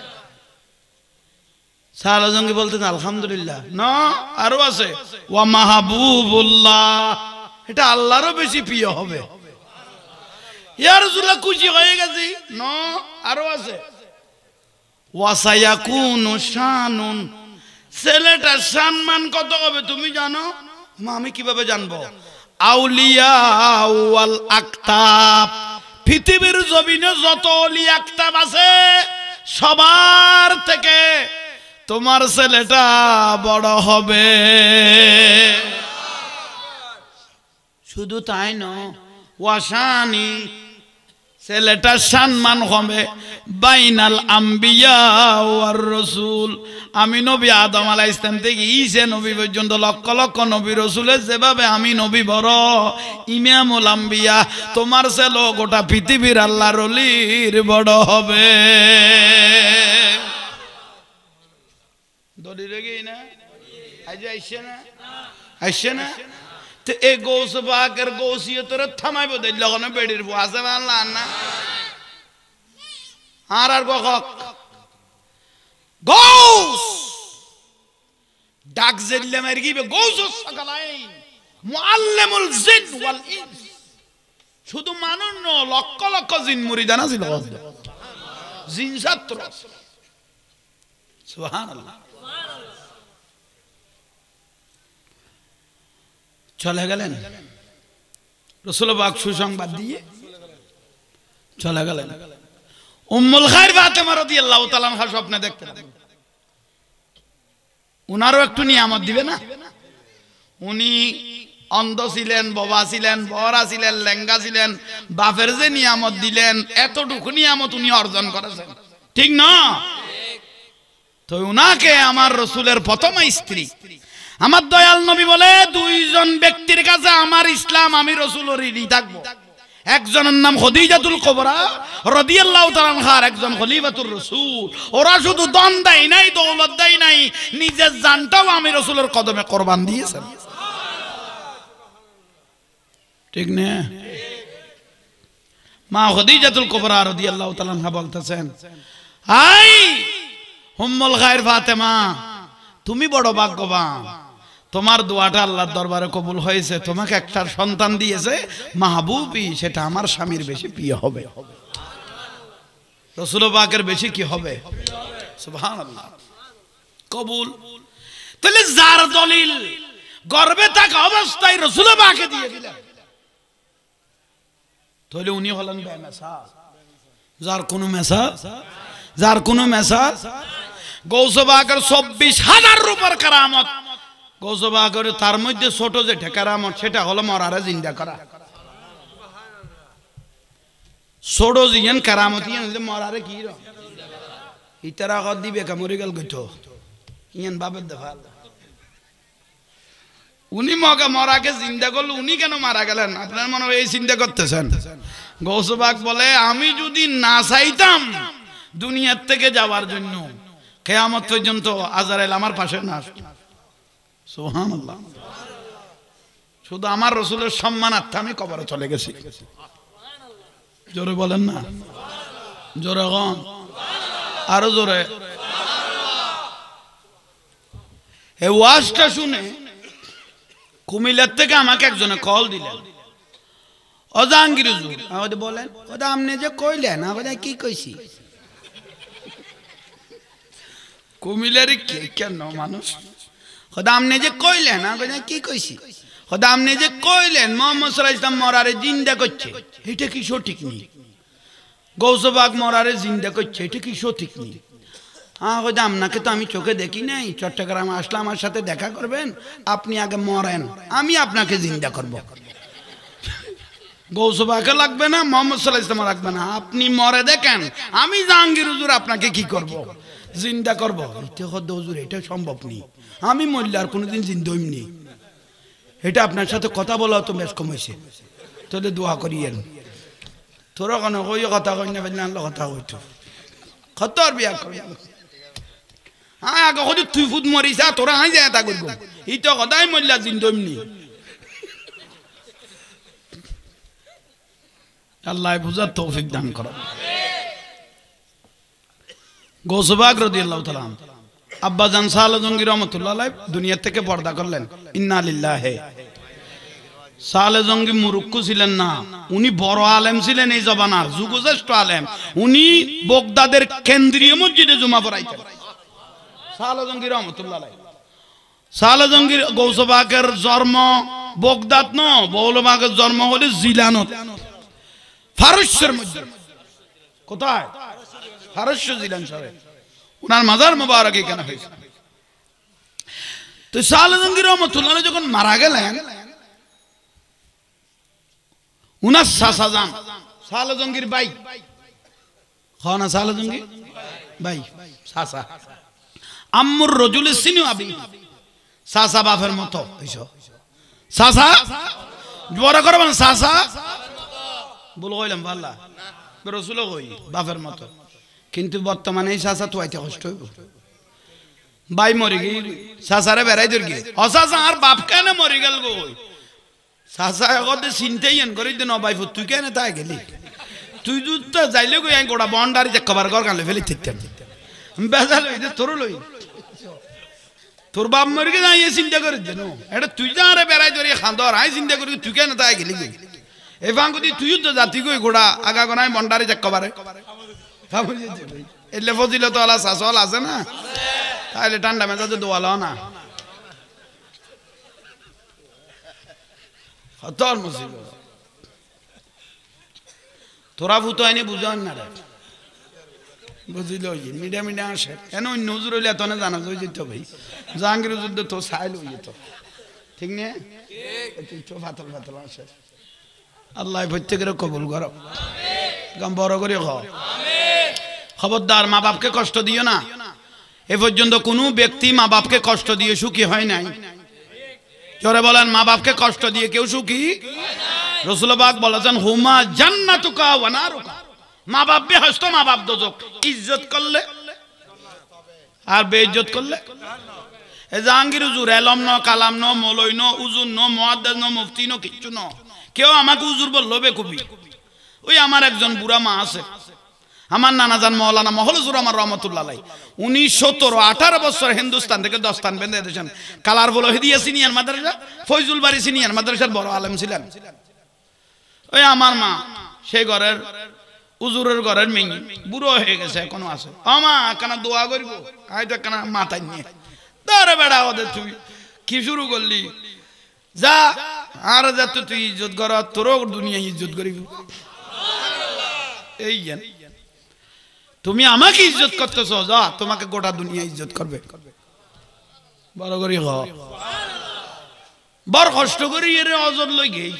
সাল জঙ্গি বলতেন আলহামদুলিল্লাহ না আরো আছে ওয়া মাহবুবুল্লাহ এটা আল্লাহরও বেশি প্রিয় হবে ইয়া রাসূলুল্লাহ খুশি হয়ে গেছি না আরো আছে ওয়া সায়াকুনু শানুন ছেলেটার সম্মান কত হবে তুমি জানো মা আমি কিভাবে জানবো আউলিয়া ওয়াল আকতাব পৃথিবীর জমিনে যত ওলি আকতাব আছে সবার থেকে তোমার ছেলেটা বড় হবে শুধু তাই নয় ওয়াসানি ছেলেটার সম্মান হবে বাইনাল আম্বিয়া ওয়ার রাসূল আমি নবী আদম আলাইহিস সালাম থেকে ঈসা নবী পর্যন্ত লক্ষ লক্ষ নবী রাসূলের যেভাবে আমি নবী বড় ইমামুল আম্বিয়া তোমার ছেলে গোটা পৃথিবীর আল্লাহর ওলির বড় হবে দলিলে গই না আজ আইছে না আইছে না তে এ গৌস পাকের গৌসিয়তের থামাইব দেই লগনে বেড়ির আছে আল্লাহ না আর গক গৌস ডাক জেল্লে মার গিবে গৌস সাকালাইন মুআল্লিমুল জিন ওয়াল ইনস শুধু মানুষ ন লক্ষ লক্ষ জিন মুরিদান আছিল জিন ছাত্র সুবহানাল্লাহ চলে গেলেন রাসূল পাক সুসংবাদ দিয়ে চলে গেলেন উম্মুল খায়র ফাতেমা রাদিয়াল্লাহু তাআলা আনহা স্বপ্নে দেখতেন উনারও একটু নিয়ামত দিবে না উনি অন্ধ ছিলেন বাবা ছিলেন বড়া ছিলেন লেঙ্গা ছিলেন বাপের যে নিয়ামত দিলেন এতটুকু নিয়ামত উনি অর্জন করেছেন ঠিক না তো উনাকে আমার রাসূলের প্রথম স্ত্রী আমার দয়াল নবী বলে দুইজন ব্যক্তির কাছে আমার ইসলাম আমি রাসূলের ঋণী থাকব একজনের নাম খাদিজাতুল কুবরা রাদিয়াল্লাহু তাআলা আনহা একজন খলিফাতুর রাসূল ওরা শুধু ধন দেয় নাই দৌলত দেয় নাই নিজের জানটাও আমি রাসূলের কদমে কুরবান দিয়েছেন ঠিক না মা খাদিজাতুল কুবরা রাদিয়াল্লাহু তাআলা আনহা বলতেছেন আই উম্মুল খায়র ফাতেমা তুমি বড় ভাগ্যবান তোমার দোয়াটা আল্লাহর দরবারে কবুল হয়েছে তোমাকে একটা সন্তান দিয়েছে মাহবুবী সেটা আমার স্বামীর বেশি প্রিয় হবে রাসূল পাকের বেশি কি হবে সুবহানাল্লাহ কবুল তাহলে যার দলিল গর্বে থাকা অবস্থায় রাসূল পাকে দিয়ে দিলেন তাহলে উনি হলেন বেমেসাজ যার কোনো মেসাজ গৌস পাকের ২৪,০০০ রূপার কারামত গৌস পাকের তার মধ্যে ছোট যে কারামত সেটা হলো মরারে জিন্দা করা ছোট জিয়ান কারামত ইয়ান মরারে কি র ইতারা কত দিবে কা মরি গেল গইতো ইয়ান বাবের দফা উনি মগা মরাকে জিন্দা করলো উনি কেন মারা গেলেন আপনার মনে হয় এই চিন্তা করতেছেন গৌস পাক বলে আমি যদি না চাইতাম দুনিয়ার থেকে যাওয়ার জন্য কিয়ামত পর্যন্ত আজরাইল আমার পাশে না আসতো সুবহানাল্লাহ শুধু আমার রাসূলের সম্মানার্থে আমি কবরে চলে গেছি জোরে বলেন না জোরে গন আরো জোরে এই ওয়াজটা শুনে কুমিল্লার থেকে আমাকে একজনে কল দিলেন ও জাহাঙ্গীর হুজুর আমাদের বলেন ওটা আপনি যে কইলেন আমাদের কি কইছি কুমিল্লারই কেন মানুষ খোদা আপনি যে কইলেন কি কইছি খোদা আপনি যে কইলেন মুহাম্মদ সাল্লাল্লাহু আলাইহি ওয়াসাল্লাম মরারে জিন্দা করছে এটা কি সঠিক নেই গৌস পাক মরারে জিন্দা করছে এটা কি সঠিক নেই হ্যাঁ খোদা আপনাকে তো আমি চোখে দেখি নাই চট্টগ্রামে আসলে আমার সাথে দেখা করবেন আপনি আগে মরেন আমি আপনাকে জিন্দা করব গৌস পাকে লাগবে না মুহাম্মদ সাল্লাল্লাহু আলাইহি ওয়াসাল্লাম লাগবে না আপনি মরে দেখেন আমি জাহাঙ্গীর হুজুর আপনাকে কি করব জিন্দা করব এটা খোদা হুজুর এটা সম্ভব নেই আমি মরলে আর কোনোদিন জিন্দা হইমনি এটা আপনার সাথে কথা বলা তো বেশ কম হয়েছে তোদের দোয়া করিয়েন তোরা কেন কই কথা কই না বললে আল্লাহ কথা কইতো খতর বিয়া করি হ্যাঁ আগে কদি তুই ফুট মরিছা তোরা হাই যায় তা করব এটা কথাই মরলে জিন্দা হইমনি আল্লাহ বুঝার তৌফিক দান করো গৌসবাগ রাদিয়াল্লাহু তাআলা আব্বাজান সালে জঙ্গি রহমাতুল্লাহ আলাইহি দুনিয়া থেকে পর্দা করলেন ইন্না লিল্লাহি সালে জঙ্গি মুরুক্কু ছিলেন না উনি বড় আলেম ছিলেন এই জমানার যুগশ্রেষ্ঠ আলেম উনি বাগদাদের কেন্দ্রীয় মসজিদে জুমা পড়াইতেন সালে জঙ্গি রহমাতুল্লাহ আলাইহি সালে জঙ্গি গৌসবাগের জন্ম বাগদাদ ন বৌলবাগের জন্ম হলো জিলানত ফারস্যের মধ্যে কোথায় ফারস্য জিলান শহরে উনার মাজার মুবারক এখানে হয়েছে তো সালে জঙ্গি রহমাতুল্লাহ আলাইহি যখন মারা গেলেন উনার চাচা যান সালে জঙ্গির ভাই খানা সালে জঙ্গি ভাই চাচা আম্মুর রজুল সিনু আবি চাচা বাপের মতো হইছো চাচা বড় করে বলেন চাচা বল কইলাম আল্লাহ রাসূল কই বাপের মতো কিন্তু বর্তমানে এই চাচা তো আইতে কষ্ট হইব ভাই মরি গই চাচারে বেড়াই দর গিয়ে ও চাচা আর বাপ কেন মরি গেল গই চাচা একদে চিন্তাই এন করি দিন ভাই তুই কেন তাই গেলি তুই তো যাইলে গই আই গোটা বন্ডারি যে কভার ঘর কালে ফেলি থাকতাম বেজাল হইতে তোর লই তোর বাপ মরি গে যাই চিন্তা করে দেন এটা তুই যা আরে বেড়াই দরি খান্দর আই চিন্তা করি তুই কেন তাই গেলি গই এই ফাঙ্গুদি তুই তো জাতি গই গোটা আগা গনাই বন্ডারি যে কভারে এলে ফজিলত আলা শাসল আছে না তাহলে ঠান্ডা মেজাজে দোয়ালাও না হতর মুসিবত তোরা ভূত আইনি বুঝান না রে বুঝিল মিডিয়া মিডিয়া আসে কেন নজর হইলে এত না জানা যাই যেত ভাই জাহাঙ্গীর যুদ্ধ তো সাইল হয়ে যেত ঠিক নে তো ফাতল ফাতল আসে আল্লাহ প্রত্যেকের কবুল করো গাম বড় করে খবরদার মা বাপকে কষ্ট দিও না এ পর্যন্ত কোনো ব্যক্তি মা বাপকে কষ্ট দিয়ে সুখী হয় নাই জোরে বলেন মা বাপকে কষ্ট দিয়ে কেউ সুখী রাসূল পাক বলেছেন হুমা জান্নাতুকা ওয়া নারুকা মা বাপ বেহেশত মা বাপ দোজখ ইজ্জত করলে আর বেইজ্জত করলে এ জাহাঙ্গীর হুজুর এলম ন কালাম ন মৌলই ন উজুর ন মুহাদ্দিস ন মুফতি ন কিচ্ছু ন কেউ আমাকে হুজুর বললো বেকুবি ওই আমার একজন বুড়া মা আছে আমার নানাজান মাওলানা মহলুজুর রহমান রহমাতুল্লাহ আলাইহি উনি 17-18 বছর হিন্দুস্তান থেকে দস্তান বেঁধে দিয়েছেন কালার বলো হিদিয়া সিনিয়র মাদ্রাসা ফয়জুল বাড়ি সিনিয়র মাদ্রাসার বড় আলেম ছিলেন ওই আমার মা সেই ঘরের হুজুরের ঘরের মেয়ে বুড়ো হয়ে গেছে এখনো আছে আমা কেন দোয়া করব হয়তো কেন মাথায় নিয়ে তারে বেড়া ওদের তুই কি শুরু করলি যা আর যা তুই ইজ্জত কর তোরও দুনিয়া ইজ্জত করিব এই জান তুমি আমাকে ইজ্জত করতেছো যা তোমাকে গোটা দুনিয়া ইজ্জত করবে বড় করি হ বড় কষ্ট করি এর অজর লই গই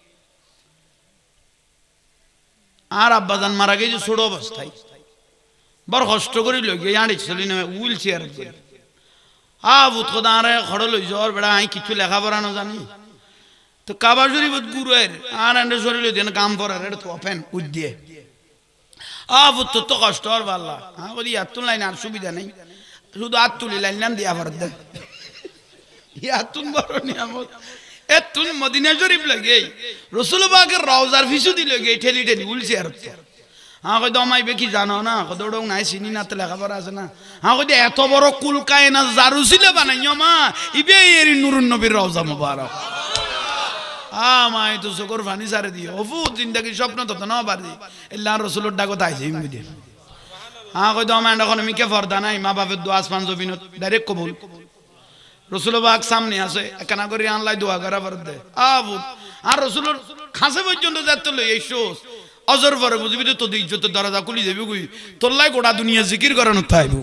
আর আব্বাজান মারা গেছে ছোট অবস্থায় বড় কষ্ট করি লই গই আড়ি চলি না হুইল চেয়ার বুত খোদারে খড় লই যাওয়ার বেড়া আই কিছু লেখাপড়া না জানি তো কাবা শরীফত গুরুয়ের আর এন্ডে শরীর লই দেন কাম করার এটা তো ওপেন উদ্দিয়ে বুত তো কষ্ট আর ভাল্লা হ্যাঁ বলি আত্তুন লাইন আর সুবিধা নেই শুধু আত্তুলি লাইন নাম দিয়া ফরত দে ইয়াতুন বড় নিয়ামত এতুন মদিনা শরীফ লাগে রাসূল পাকের রওজার ফিসু দিলে গে ঠেলি ঠেলি উলছে আর হ্যাঁ কই দমাইবে কি জানো না কদড়ং নাই চিনি না তে লেখাপড়া আছে না হ্যাঁ কই এত বড় কুল কায়না জারুসিলে বানাইও মা ইবে এর নূরুন নবীর রওজা মুবারক মাই তো সকর ফানি সারে দিও ওফু জিন্দেগি স্বপ্ন তো না পারি আল্লাহ রাসূলের ডাকো তাইছে ইমুদি হ্যাঁ কই দমা এখন আমি কে ফরদা নাই মা বাপের দোয়া আসমান জমিন ডাইরেক্ট কবুল রাসূল পাক সামনে আছে একনা করে আল্লাহ দোয়া করা পড়তে আর রাসূলের খাসে পর্যন্ত যাতে লই এইসো অজর পরে বুঝবি তো তোর ইজ্জত দরজা খুলি যাবি কই তোর লাই গোটা দুনিয়া জিকির করানো তাইবো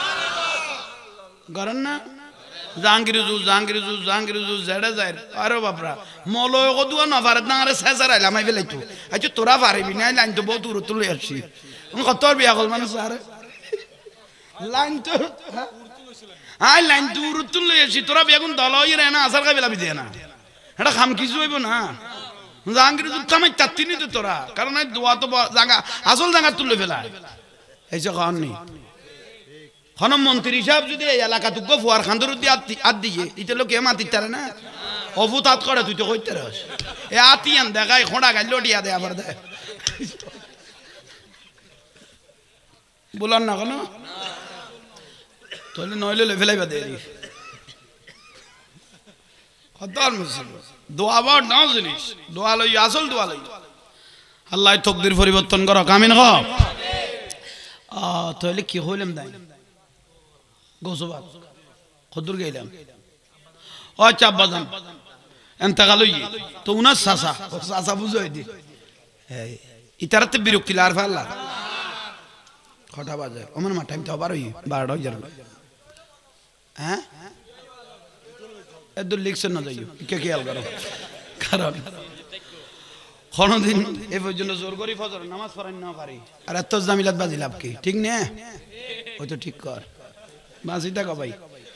করেন না জাহাঙ্গীর জেডে যায় আরে বাপরা মলয় কদুয়া না পারে না আরে শেষার আইলাম আই ফেলাইতো আচ্ছা তোরা পারিবি না লাইন তো বহুত দূর তুলে আসছি কত বিয়া করল মানুষ আরে লাইন তো আই লাইন দূর তুলে আসছি তোরা বেগুন দল হয়ে রে না আসার খাই বেলাবি দিয়ে না এটা খাম কিছু হইব না জাহাঙ্গীর কামাই চাচ্ছিনি তো তোরা কারণ দোয়া তো জায়গা আসল জায়গা তুলে ফেলা এইসব খাওয়ান নেই খনম মন্ত্রী সাহেব যদি এই এলাকা তুক ফুয়ার খান্দর আত দিয়ে এটা লোক এ মাতির তারে না অভূত হাত করে তুই তো কইতে রস এ আতিয়ান দেখাই খোঁড়া গাই লটিয়া দে আবার দে বলার না কেন তাহলে নইলে ফেলাইবা দেরি খতর মুসিব দোয়া বড় না জিনিস দোয়া লই আসল দোয়া লই আল্লাহ তকদির পরিবর্তন করো আমিন হ তাহলে কি হইলাম দাই গোসবাত কদুর গেলাম ও চাব্বা জান এন্তাকাল হই তো উনার চাচা চাচা বুঝাই দি ইতারাতে বিরক্তি লার ফাল্লা কটা বাজে আমার মা টাইম তো আবার হই 12টা হয়ে যাবে হ্যাঁ এত লিখছেন না যাইও কে খেয়াল করো কারণ কোনদিন এ পর্যন্ত জোর করি ফজর নামাজ পড়াই না পারি আর এত জামিলাত বাজি লাভ কি ঠিক নে ওই তো ঠিক কর বাজি থাকো ভাই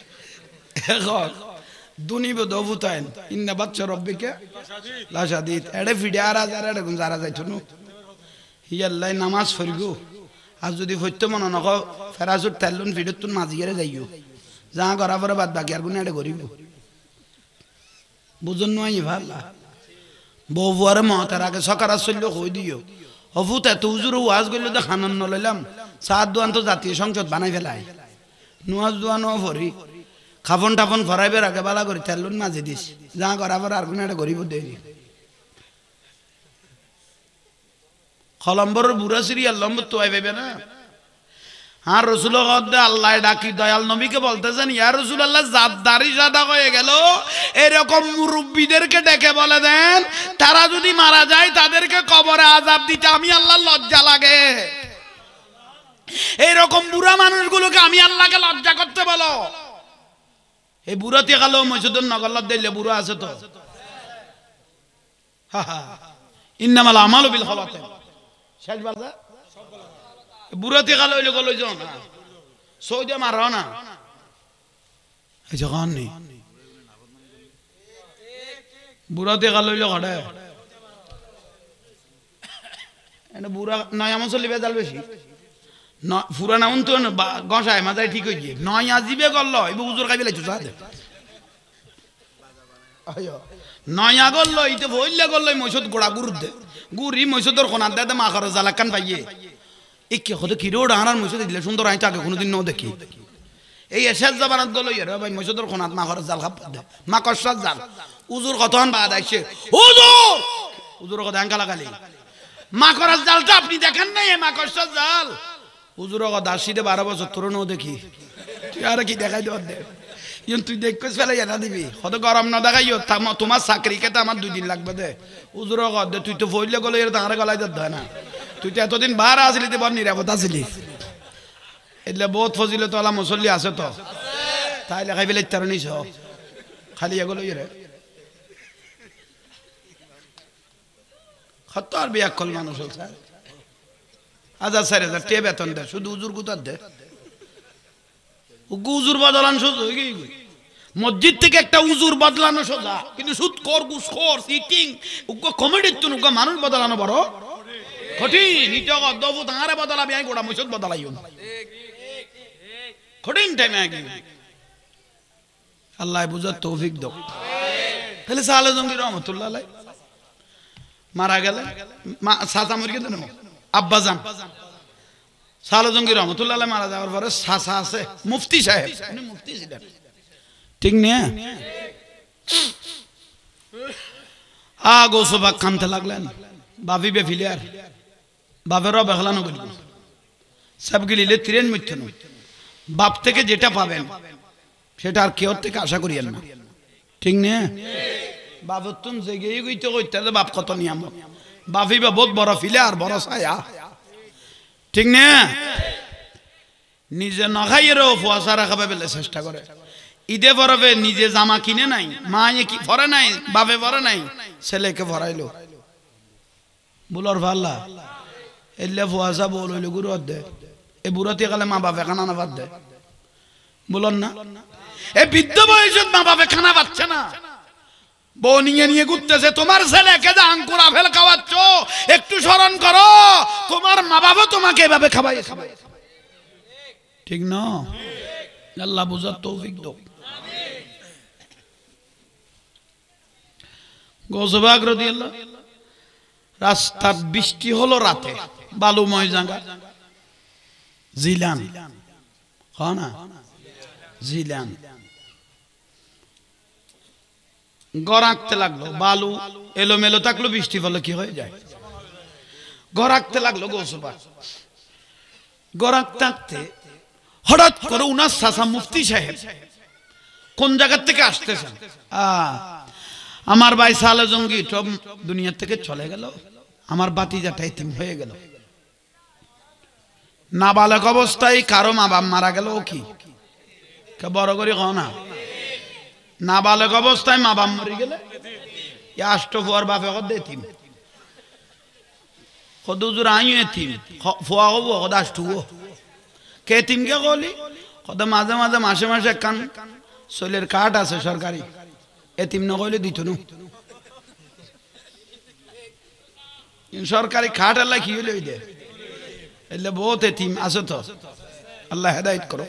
দুনিব দবুতাইন ইন্না বাচ্চা রব্বিকে লাশাদিত এড়ে ফিডে আর হাজার এড়ে গুণ যারা যাইতো নো ইয়াল্লাই নামাজ পড়িগো আর যদি হইতো মনে নক ফেরাজুর তেলুন ফিডে তুন মাঝিয়ারে যাইও যা করা পরে বাদ বাকি আর গুণ এড়ে করিব বুঝুন নয় ভাল্লা বউয়ারে মহতার আগে সকারা চললে হই দিও হফুত এত উজুর ওয়াজ করলে তো খানন নলাইলাম সাত দোয়ান তো জাতীয় সংসদ বানাই ফেলাই নোয়াজ দোয়ানো ভরি খাফন টাফন ফরাইবের আগে বালা করি তেলুন মাঝে দিস যা করা পরে আর গুণ এড়ে করিব দেরি কলম্বর বুড়া সিরিয়াল লম্বর তো আইবে না হ্যাঁ রসুল আল্লাহ ডাকি দয়াল নবীকে বলতেছেন ইয়া রসুল আল্লাহ জাতদারি সাদা হয়ে গেল এরকম মুরব্বীদেরকে ডেকে বলে দেন তারা যদি মারা যায় তাদেরকে কবরে আযাব দিতে আমি আল্লাহ লজ্জা লাগে এইরকম বুড়া মানুষগুলোকে আমি আল্লাহকে লজ্জা করতে বলো এই বুড়া তে গেল মসজিদের নগল্লাদ দিলে বুড়া আছে তো ইন্নামাল আমালু বিল খাওয়াতিন শেষ বাজা বুড়াতে গেল ওই লোক লইজন সৌদি মারো না এই যখন নেই বুড়াতে গেল ওই লোক হটে বুড়া নয় আমার চলিবে জাল বেশি ফুরা নাম তো গসায় মাথায় ঠিক হয়ে গিয়ে নয় আজিবে করল এবার উজুর খাইবে লাইছো সাথে নয় আগল ইতে বললে করল মৈসদ গোড়া গুরুদ দে গুড়ি মৈসদর খোনার দে মাখার জালাকান পাইয়ে এই কে হতে কি রোড আনার মৈসদ দিলে সুন্দর আইতে আগে কোনোদিন ন দেখি এই এসের জাবানাত গল ইয়ে ভাই মৈসদর খোনাত মাখার জাল খাপ দে মাকসার জাল উজুর কতক্ষণ বাদ আইছে হুজুর উজুর কথা আঙ্কা লাগালি মাকড়ার জালটা আপনি দেখেন নাই মাকসার জাল হুজুর কথা 12 বছর তোর ন দেখি তুই আর কি দেখাই দেওয়ার দে তুই দেখছিস ফেলে জানা দিবি কত গরম না দেখাইও তোমার চাকরি খেতে আমার 2 দিন লাগবে দে হুজুর কথা তুই তো ফইলে গলে এর তাহারে গলায় দিতে হয় না তুই তো এতদিন বার আসলি তো বড় নিরাপদ আসলি એટલે বহুত ফজিলত আলা মুসল্লি আছে তো তাই লেখাই ফেলে তার নিছ খালি এগুলো ইরে খতর বিয়াকল মানুষ আছে 1000-4000 টাকা বেতন দে শুধু হুজুর গুতার দে উজুর বদলান সোজা মসজিদ থেকে একটা উজুর বদলানো সোজা কিন্তু সুদখোর ঘুষখোর সিটিং উগ্র কমেডির তুন উগ্র মানুষ বদলানো বড় কঠিন ইটক অদ্দবু তাহারে বদলাবি আই গোটা মসজিদ বদলাইও কঠিন টাইমে আগে আল্লাহ বুঝার তৌফিক দাও তাহলে সালে জঙ্গি রহমতুল্লাহ আলাই মারা গেলে মা সাসা মরে গেল না আব্বা জান সালে জঙ্গি রহমতুল্লাহ আলাই মারা যাওয়ার পরে সাসা আছে মুফতি সাহেব উনি মুফতি ছিলেন ঠিক না গোসবাক কানতে লাগলেন বাপি বে ফিলিয়ার বাপেরও বেখলানো গেল সব গিলিলে ট্রেন মিথ্যে নয় বাপ থেকে যেটা পাবেন সেটা আর কেউ থেকে আশা করিয়েন না ঠিক না বাপের তুম জেগেই গইতে কইতে বাপ কত নিয়ম বাপি বা বহুত বড় ফিলিয়ার বড় ছায়া ঠিক না নিজে না খাইয়েরও ফুয়াশা রাখাবে বলে চেষ্টা করে ঈদে পরবে নিজে জামা কিনে নাই মা কি পরে নাই বাপে পরে নাই ছেলেকে ভরাইলো বুলার ভাল্লা এলে ফুয়াশা বল হইলো গুরু দে এ বুড়াতে গেলে মা বাপে খানা না বাদ দে বলন না এ বৃদ্ধ বয়সে মা বাপে খানা পাচ্ছে না বউ নিয়ে নিয়ে ঘুরতেছে তোমার ছেলেকে যে আঙ্কুর আপেল খাওয়াচ্ছ একটু স্মরণ করো তোমার মা বাবা তোমাকে এভাবে খাওয়াইছে ঠিক না আল্লাহ বুঝার তৌফিক দাও গজবাগ রাদিয়াল্লাহু রাস্তা বৃষ্টি হলো রাতে বালুময় জায়গা জিলান না জিলান গড়াকতে লাগলো বালু এলোমেলো থাকলো বৃষ্টি ফলে কি হয়ে যায় গড়াকতে লাগলো গৌসবা গড়াক থাকতে হঠাৎ করে উনার চাচা মুফতি সাহেব কোন জায়গা থেকে আসতেছেন আমার ভাই সালে জঙ্গি সব দুনিয়া থেকে চলে গেল আমার বাতিজাটা এতিম হয়ে গেল নাবালক অবস্থায় কারো মা বাপ মারা গেল কি বড় করে কও না নাবালক অবস্থায় মা বাপ মরে গেলে আষ্ট ফুয়ার বাপে কদ এতিম কদ হুজুর আইও এতিম ফুয়া হব কদ আষ্টু কে এতিম কে কলি কদ মাঝে মাঝে মাসে মাসে একখান শৈলের কাঠ আছে সরকারি এতিম নকইলে দিত না সরকারি খাট আল্লাহ কি হইলে দে এলে বহুত এতিম আছে তো আল্লাহ হেদায়েত করো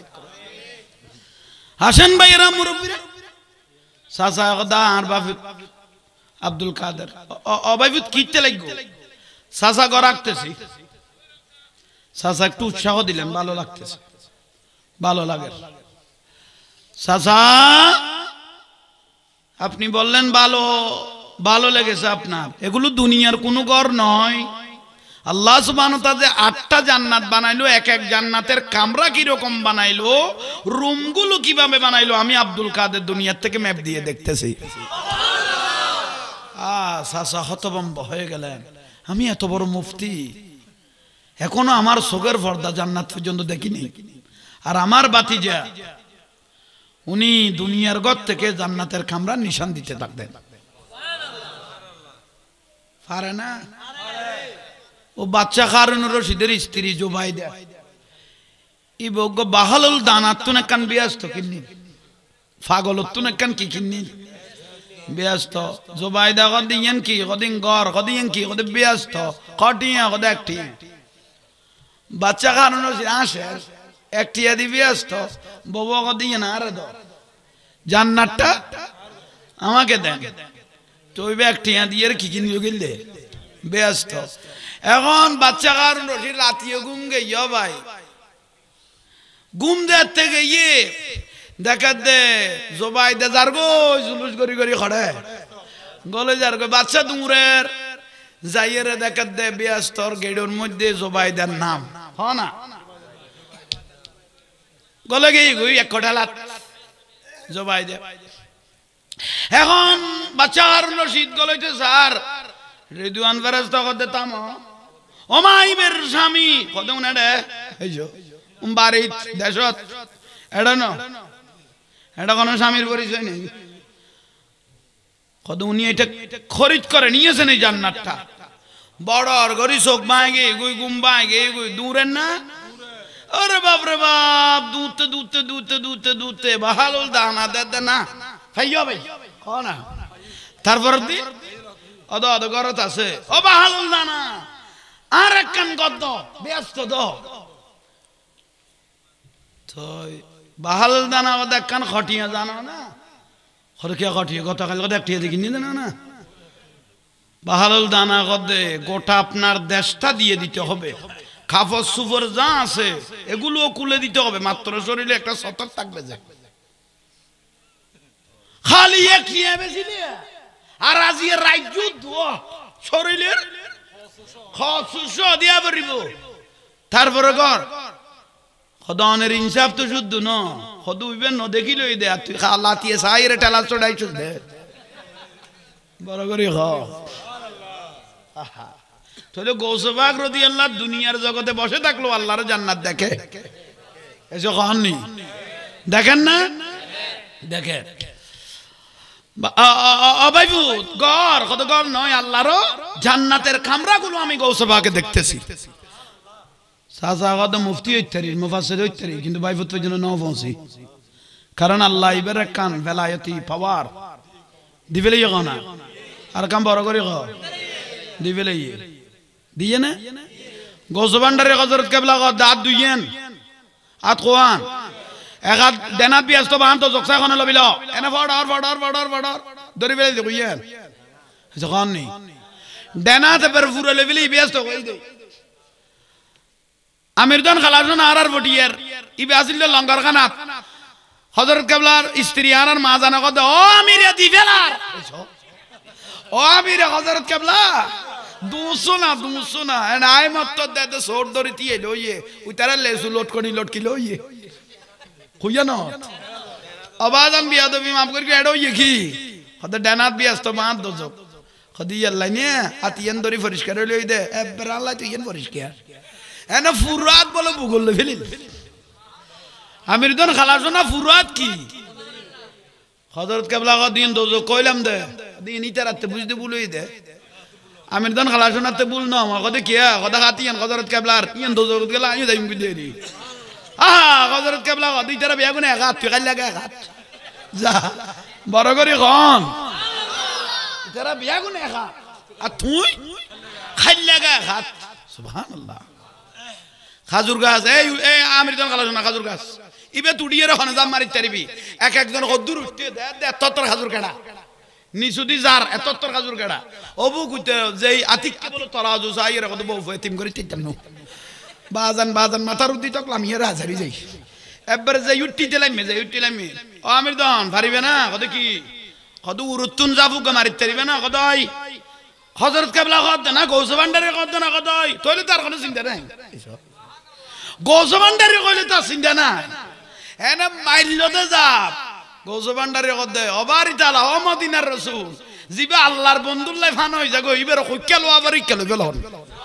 হাসান ভাইরা মুরব্বীরা চাচা কদা আর বাপ আব্দুল কাদের অবাইবুত কিতে লাগবে চাচা গড় রাখতেছি চাচা একটু উৎসাহ দিলেন ভালো লাগতেছে ভালো লাগে চাচা আপনি বললেন ভালো ভালো লেগেছে আপনার এগুলো দুনিয়ার কোনো ঘর নয় আল্লাহ সুবহানাহু ওয়া তাআলা 8টা জান্নাত বানাইলো এক এক জান্নাতের কামরা কি রকম বানাইলো রুমগুলো কিভাবে বানাইলো আমি আব্দুল কাদের দুনিয়া থেকে ম্যাপ দিয়ে দেখতেছি সুবহানাল্লাহ চাচা হতভম্ব হয়ে গেলেন আমি এত বড় মুফতি এখনো আমার চোখের পর্দা জান্নাত পর্যন্ত দেখিনি আর আমার বাতিজা উনি দুনিয়ার ঘর থেকে জান্নাতের কামরার নিশান দিতে থাকতেন পারে না ও বাচ্চা হারুন রশিদের স্ত্রী জুবাইদা ই বগ্য বাহালুল দানাতুন কান বিয়াস্ত কিন্নি পাগলতুন কান কি কিন্নি বিয়াস্ত জুবাইদা গদিয়েন কি গদিন গর গদিয়েন কি গদ বিয়াস্ত কটিয়া গদ একটি বাচ্চা হারুন রশিদ আসে একটি আদি বিয়াস্ত ববো গদিয়েন আর দ জান্নাতটা আমাকে দেন তুই একটি দিয়ে কি কিনবি গেলে ব্যস্ত এখন বাচ্চা কারণ রশিদ রাতিও ঘুম গিয়ে ভাই ঘুম দেখতে গিয়ে দেখা দে জবাই দে যার গো জুলুস করি করি খড়ে গলে যার গো বাচ্চা দুমুরের যাইয়ের দেখা দে ব্যস্তর গেড়োর মধ্যে জবাইদার নাম হ না গলে গিয়ে গুই এক কটালাত জবাই দে এখন বাচ্চা কারণ রশিদ গলাইতে স্যার রিদওয়ান ফেরেশতা কদে তাম ওমাইবের স্বামী কদম নেড়ে এইজো বাড়িত দেশত এটা ন এটা কোনো স্বামীর পরিচয় নেই কদম উনি এটা খরিদ করে নিয়েছেন এই জান্নাতটা বড় গরি চোখ ভাঙে গুই গুম ভাঙে গুই দূরের না আরে বাপ রে বাপ দুতে দুতে দুতে দুতে দুতে বাহালুল দানা দে না খাইও ভাই ক না তারপর দি অদ অদ গরত আছে ও বাহালুল দানা আর একখান গদ্দ ব্যস্ত দ তো বাহালুল দানা ওদ একখান খটিয়া জানো না খরকিয়া খটিয়া গতকাল গদ একটি দেখিনি জানো না বাহালুল দানা গদে গোটা আপনার দেশটা দিয়ে দিতে হবে খাফর সুফর যা আছে এগুলোও কুলে দিতে হবে মাত্র শরীরে একটা সতর থাকবে যে খালি এক নিয়ে বেশিলে আর আজিয়ে রাজ্য শরীরের খসুস দিয়া পারিব তারপরে ঘর খদনের ইনসাফ তো শুদ্ধ ন খদ উইবেন ন দেখিল দে আর তুই লাতিয়ে সাইরে টেলা চড়াইছ দে বড় করে খ তাহলে গৌসবাগ রাদিয়াল্লাহু দুনিয়ার জগতে বসে থাকলো আল্লাহর জান্নাত দেখে এসে কহননি দেখেন না দেখেন অবাইবুত ঘর কত ঘর নয় আল্লাহর জান্নাতের কামরাগুলো আমি গৌসবাগে দেখতেছি সাজা কত মুফতি হইতারি মুফাসসির হইতারি কিন্তু বাইবুত পর্যন্ত ন পৌঁছি কারণ আল্লাহ ইবারে কান বেলায়েতি পাওয়ার দিবেলে না আর কাম বড় করে ক দিবেলে দিয়ে না গৌসবান্ডারে হযরত কেবলা ক দাঁত দুইয়েন আত কোয়ান একাত দেনাত বিয়াস্ত বাহান তো জকসা খনে লবিল এনে ফড়র ফড়র ফড়র ফড়র দরি বেলে দেখুইয়েন যখন নি দেনাতে পর ফুরে লবিলি বিয়াস্ত কই দে আমিরদান খালাজন আর বটিয়ার ইবে আসিল লঙ্গার খানাত হযরত কেবলার স্ত্রী আর মা জানা কত ও আমিরে দিবেলার ও আমিরে হযরত কেবলা দুসো না নাই মত দে সোর ধরে দিয়ে লইয়ে ওই তারা লেসু লটকি লইয়ে কইয়া না আবাজান বিয়াদবি মাফ করি এডো ইয়ে কি হদ ডানাত বিয়াস্ত বাঁধ দোজো খদি আল্লাহ নে আতিয়ান দরি পরিষ্কার লই দে এবার আল্লাহ তুই ইয়ান পরিষ্কার এনা ফুরাত বলে ভূগোল ফেলিল আমির দন খালাস না ফুরাত কি হযরত কেবলা দিন দোজো কইলাম দে দিন ইতারাতে বুঝতে ভুলই দে আমির দন খালাস না তে ভুল না আমার কথা কি কথা হাতিয়ান হযরত কেবলার ইয়ান দোজো গেলা আমি যাইম কি দেরি হযরত কেবলা দুই তারা বিয়া গুনে একাত তুই কাল লাগা একাত যা বড় করে কোন তারা বিয়া গুনে একাত আর তুই খাল লাগা একাত সুবহানাল্লাহ খাজুর গাছ এই আমেরিকান খালা না খাজুর গাছ ইবে তুড়িয়ে রে হনে জাম মারি তারিবি এক একজন কদ্দুর উঠতে দে তত্তর খাজুর কেডা নিসুদি জার এতত্তর খাজুর কেডা অবু কইতে যেই আতিককে বলে তরাজু চাই রে কত বউ এতিম করে তিতাম নো বাজান মাথার উদ্দি তকলাম ইয়ে রাজারি যাই একবার যাই উঠতে দিলাম ও আমির দন পারিবে না কত কি কত উরুত্তুন যাবুক মারিতে পারিবে না কদই হযরত কেবলা কদ না গৌস ভান্ডারে কদ না কদই তোলে তার কোনো চিন্তা নাই গৌস ভান্ডারে কইলে তার চিন্তা নাই এনে মাইলতে যাব গৌস ভান্ডারে কদ অবারি তালা ও মদিনার রাসূল জিবা আল্লাহর বন্ধুল্লাই ফান হই যাগো ইবের কইকেলো আবার ইকেলো বেলন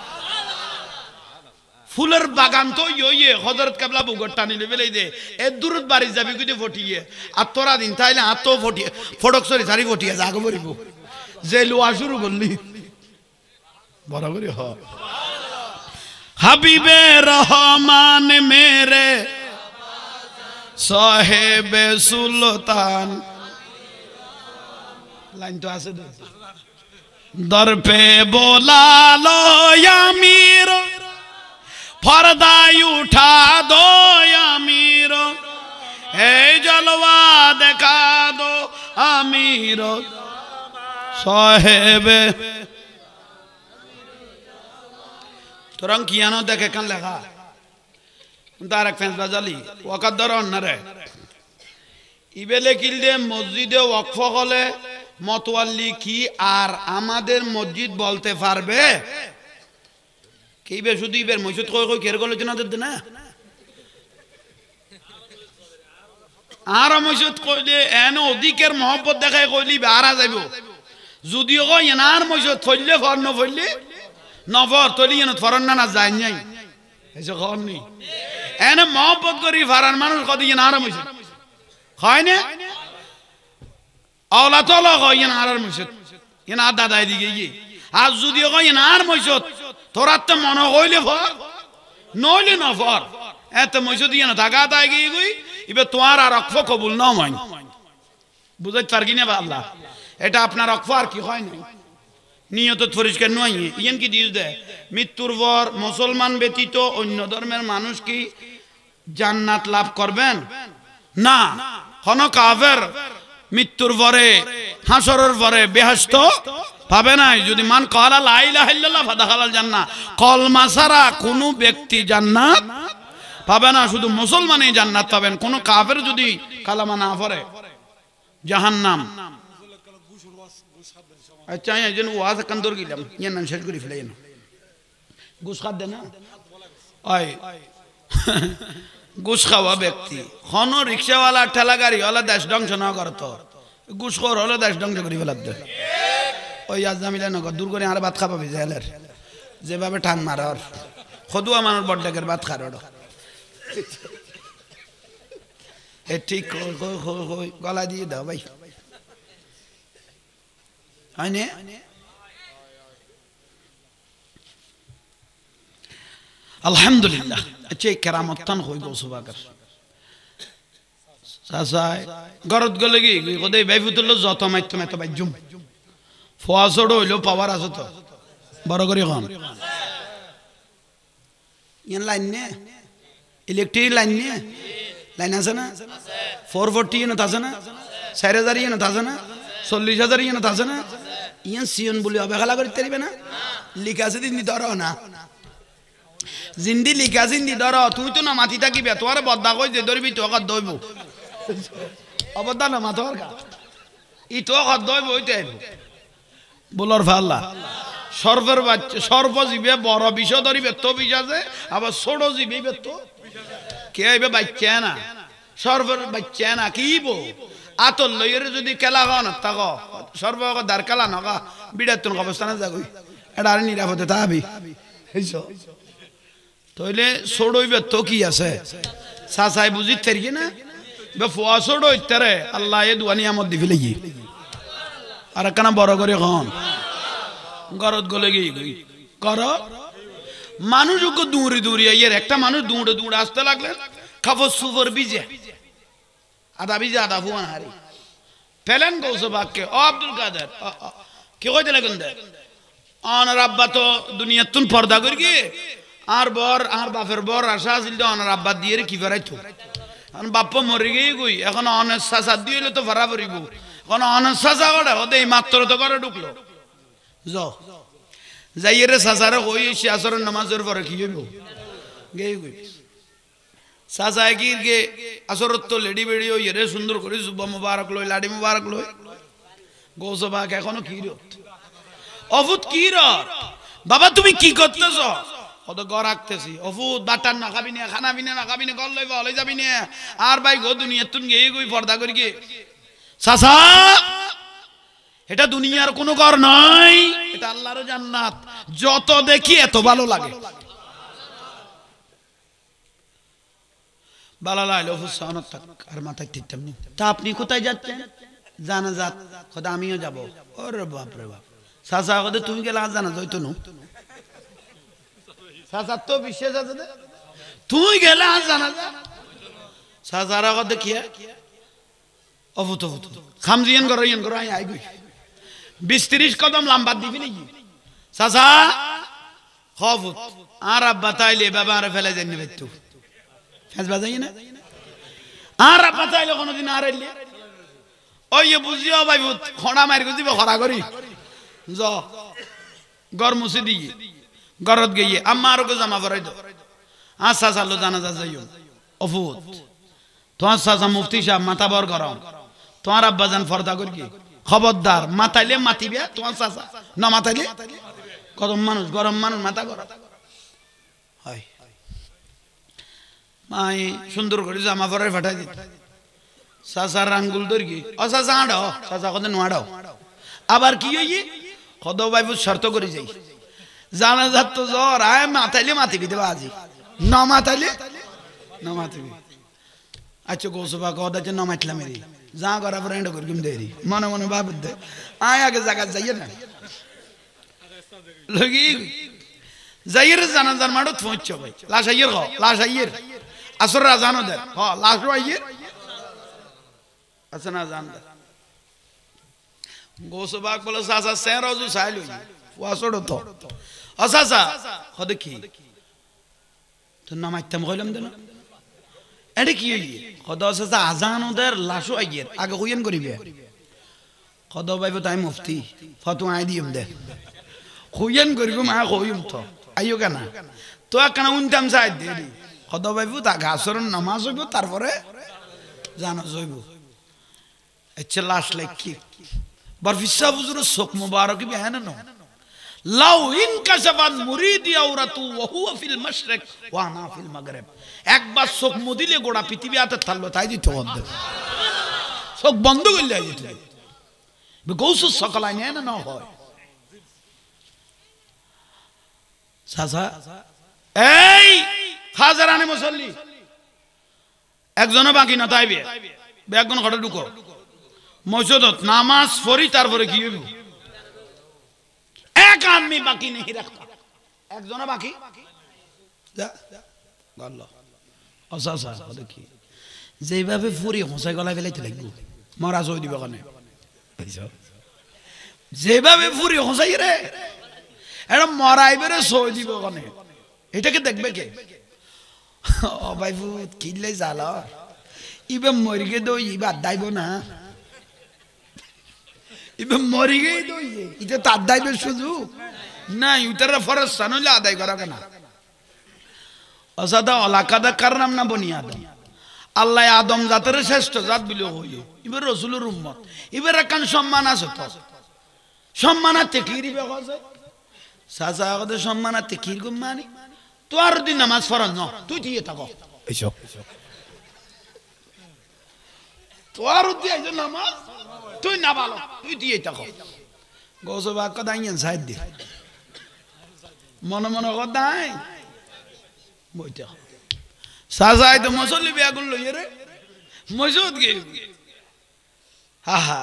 ফুলের বাগান তো ইয়ে হযরত কেবলা বুগর টানি লেবেলাই দে এ দূরত বাড়ি যাবি কইতে ফটিয়ে আর তোরা দিন তাইলে আর তো ফটিয়ে ফটক সরি সারি ফটিয়ে জাগো বরিব যে লোয়া শুরু করলি বড় করে হ হাবিবে রহমান মেরে সাহেবে সুলতান লাইন তো আছে দর পে বোলালো আমির पर्दाई उठा दो अमीर हे जलवा दिखा दो अमीर साहेब तुरंग किया ना देखे कन लगा तारक फैंस बजाली वक़दर और नरे इबेले किल्ले मस्जिदे वक्फ हले मतवाल्ली की आर आमादेर मस्जिद बोलते पारबे কেইবে শুধু ইবের মসজিদ কই কই কের গলোচনা দে না আর মসজিদ কইলে এন অধিকের মহব্বত দেখায় কইলি বারা যাইব যদিও কই এনার মসজিদ ফইলে ফর ন ফইলে নফর তলি এন ফরন না যায় নাই এসে খনি এন মহব্বত করি ফারান মানুষ কদি এনার মসজিদ হয় না আওলা তোলা কই এনার মসজিদ এনার দাদাই দিকে গিয়ে আর যদিও কই এনার মসজিদ তোরা তো মনে হইলে ফর নইলে না ফর এত মসজিদ দিয়ে না থাকা তাই গই ইবে তোমার আর অক্ফ কবুল না হয় বুঝাইতে পারগি না আল্লাহ এটা আপনার অক্ফ আর কি হয় না নিয়ত পরিষ্কার নয় ইয়ান কি দিস দে মৃত্যুর পর মুসলমান ব্যতীত অন্য ধর্মের মানুষ কি জান্নাত লাভ করবেন না কোন কাফের মৃত্যুর পরে হাসরের পরে বেহেশত পাবে না যদি মান ক্বালা লা ইলাহা ইল্লাল্লাহ ফাদাখালাল জান্নাহ কলমা ছাড়া কোন ব্যক্তি জান্নাত পাবে না শুধু মুসলমানই জান্নাত পাবেন কোন কাফের যদি কালামা না পড়ে জাহান্নাম আচ্ছা এইজন ওয়াজ কান্দর গিলাম ইয়ান নাম শেষ করে ফেলাই না ঘুষ খাদ দেনা ওই ঘুষ খাওয়া ব্যক্তি কোন রিকশাওয়ালা ঠেলা গাড়িওয়ালা দেশ ধ্বংস না করতো ঘুষখোর হলো দেশ ধ্বংস করে ফেলাত দে ওই আজামিলা নগর দূর করে আর ভাত খাবা জেলের যেভাবে টান মারার খদুয়া মানুষ বড়ডাকের ভাত খার এ ঠিক গলা দিয়ে দাও ভাই হয় না আলহামদুলিল্লাহ আচ্ছা কেরামত তান হই গো সুবাকার সাসায় গরত গলে কি কদে বাইফুতুল্লাহ যত মাইতম এত বাইজুম ফোয়াসড় হইলো পাওয়ার আছে তো বড় করে কম ইয়ান লাইন নে ইলেকট্রিক লাইন নে লাইন আছে না 440 ইউনিট আছে না 4000 ইউনিট আছে না 40000 ইউনিট আছে না ইয়ান সিয়ন বলি অবহেলা করতে পারবে না লিখা আছে দিন ধরো না জিন্দি লিখা জিন্দি ধরো তুই তো না মাটি থাকিবে তোর বদা কই যে ধরবি তো কাদ দইব অবদান মাথর গা ইতো খদ্দয় বইতে বলর ফাল্লা সর্বের বাচ্চা সর্বজীবে বড় বিষ ধরিবে তো বিষ আছে আবার ছোট জীবে তো কে আইবে বাচ্চা না সর্বের বাচ্চা না কি বো আতর লইয়ের যদি খেলা হন তাক সর্ব দার খেলা নগা বিড়াতুন অবস্থানে যাগই এটা আর নিরাপদে তাবি তইলে ছোড়ইবে তো কি আছে সাসাই বুঝি তেরি না বে ফুয়া ছোড় ইতারে আল্লাহ এ দুয়া নিয়ামত দি ফেলে আর কেন বড় করে খন গরত গলে গিয়ে গই কর মানুষ দৌড়ি দৌড়ি আইয়ের একটা মানুষ দৌড়ে দৌড়ে আসতে লাগলে খাবর সুবর বিজে আদা বিজে আদা ফুয়ান হারি ফেলেন গৌসবাগকে ও আব্দুল কাদের কে কইতে লাগেন দে অনার আব্বা তো দুনিয়ার তুন পর্দা করি গিয়ে আর বর আর বাপের বর আশা আসিল তো অনার আব্বা দিয়ে কি ফেরাইতো এখন বাপ্পা মরে গিয়ে গই এখন অনেক চাচা দিয়ে তো ভাড়া পড়িব এখন অনেক চাচা করে ওদের এই মাত্র তো করে ঢুকলো যাই রে চাচারে কই এসে আসরের নামাজের পরে কি হইব গে গই চাচা কি গে আসরত তো লেডি বেড়ি ওই রে সুন্দর করে জুব্বা মুবারক লই লাডি মুবারক লই গৌসবাগ এখনো কি রত অফুত কি রত বাবা তুমি কি করতেছ কত গড় রাখতেছি অফুত বাটার না খাবি না খানা বিনা না খাবি না গল লইবা হলে যাবি না আর ভাই গো দুনিয়া তুন গে গই পর্দা করি গে চাচা এটা দুনিয়ার কোনো ঘর নয় এটা আল্লাহর জান্নাত যত দেখি এত ভালো লাগে ভালো লাগলো হুসানত আর মাথায় ঠিকঠাক নেই তা আপনি কোথায় যাচ্ছেন জানা যাত খোদা আমিও যাব ওরে বাপ রে বাপ চাচা কদে তুমি গেলে আর জানা যাইতো নো চাচা তো বিশ্বাস আছে তুই গেলে আর জানা যা চাচারা কদে কি অভূত অভূত খামজিয়ান করো ইয়ান করো আই গই 20-30 কদম লম্বা দিবি নাকি চাচা খবুত আর আব্বা তাইলে বাবা আর ফেলে যাই নেবে তো ফেস বাজাই না আর আব্বা তাইলে কোনোদিন আর এলে ওই বুঝিও ভাই ভূত খড়া মারি দিবে খরা করি য গর মুছে দিয়ে গরত গিয়ে আম্মা আরো জামা পরাই দাও আর চাচা লো জানা যা যাইও অভূত তোমার চাচা মুফতি সাহেব মাথা বর গরম তোমার আব্বা জান ফর্দা করি খবরদার মাথাইলে মাতিবে তোমার চাচা না মাথাইলে গরম মানুষ মাথা গরম হয় মাই সুন্দর করে জামা পরে ফাটাই দিত চাচার আঙ্গুল ধরি ও চাচা আড়াও চাচা কত নোয়াড়াও আবার কি হইয়ে কদ বাইবু শর্ত করে যাই জানা যাত তো জ্বর আয় মাথাইলে মাতিবি দেবা আজি না মাথাইলে না মাতিবি আচ্ছা গোসবা কদ আছে না মাতলাম এরি যা করা ফ্রেন্ড করি কিম দেরি মনে মনে ভাব দে আয় আগে জায়গা যাইয়ে না লগি যাইয়ের জানাজার মাড়ো পৌঁছছো ভাই লাশ আইয়ের হ লাশ আইয়ের আসর রাজানো দে হ লাশ আইয়ের আসনা জান দে গোসবাক বলে সাসা সেরজু সাইলু ওয়াসড় তো আসাসা হদে কি তো নামাইতাম কইলাম দেনা এটা কি হইয়ে কদ সাসা আজান ওদের লাশও আইয়ের আগে কইন করিবে কদ ভাইবো তাই মুফতি ফতোয়া আই দিম দে কইন করিব মা কইম তো আইও কেনা তো কেন উনতাম চাই দে কদ ভাইবো তা গাছর নামাজ হইব তারপরে জানা যাইব আচ্ছা লাশ লাইকি বরফিসা বুজুর চোখ মুবারক বেহান ন লাউ ইনকাশাবান মুরিদি আওরাতু ওয়া হুয়া ফিল মাশরিক ওয়া আনা ফিল মাগরিব একবার চোখ মুদিলে গোটা পৃথিবী হাতে থাললো তাই দিতে হবে চোখ বন্ধ করলে দিতে গৌসু সকালাই নেন না হয় চাচা এই হাজারানে মুসল্লি একজনও বাকি না তাইবে বেগুন ঘরে ঢুকো মসজিদত নামাজ পড়ি তারপরে কি হইব এক আমি বাকি নেই রাখতা একজনও বাকি যা গল্ল আচ্ছা দেখি যেভাবে ফুরি হোসাই গলায় ফেলাইতে লাগবো মরা জয় দিব কানে যেভাবে ফুরি হোসাই রে এটা মরাইবে সই দিব কানে এটাকে দেখবে কে ও ভাই ভূত কিনলে জাল ইবে মরিগে দই ইবা দাইব না ইবে মরিগে দই এটা তার দাইবে শুধু না ইউতারা ফরজ সানলে আদায় করা কেনা অসাদা অলাকাদা কারনাম না বনিয়াদ আল্লাহ আদম জাতের শ্রেষ্ঠ জাত বলে হইয়ে এবার রসুলের উম্মত এবার একখান সম্মান আছে তো সম্মান আছে কি রিবে আছে চাচা আমাদের সম্মান আছে কি মানি তো আর দিন নামাজ ফরজ ন তুই দিয়ে থাকো এইসব তো আর দিয়ে নামাজ তুই না ভালো তুই দিয়ে থাকো গোসো বা কদাই সাইড দি মনে মনে কদাই বইতে সাজাই তো মুসল্লি বেগুন লইয়ে রে মসজিদ গে হা হা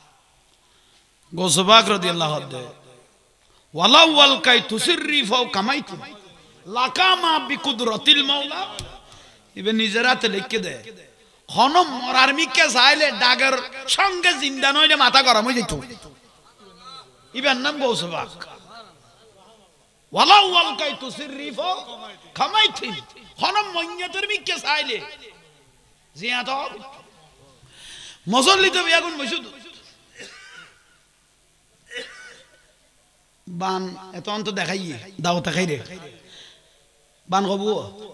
গোসো বাক রাদিয়াল্লাহু আনহু ওয়ালাউ ওয়াল কাই তুসিররিফু কামাইতু লাকামা বিকুদরাতিল মাওলা ইবে নিজেরাতে লিখে দে খন মরার মিকে চাইলে ডাগের সঙ্গে জিন্দা নইলে মাথা গরম হয়ে যেত ইবের নাম গোসো বাক ওয়ালাউ ওয়াল কাই তুসিররিফু কামাইতু খন মইয়াতের মিকে চাইলে জিয়াত মুসল্লি তো বেগুন মসজিদ বান এত অন্ত দেখাইয়ে দাও দেখাই রে বান কবু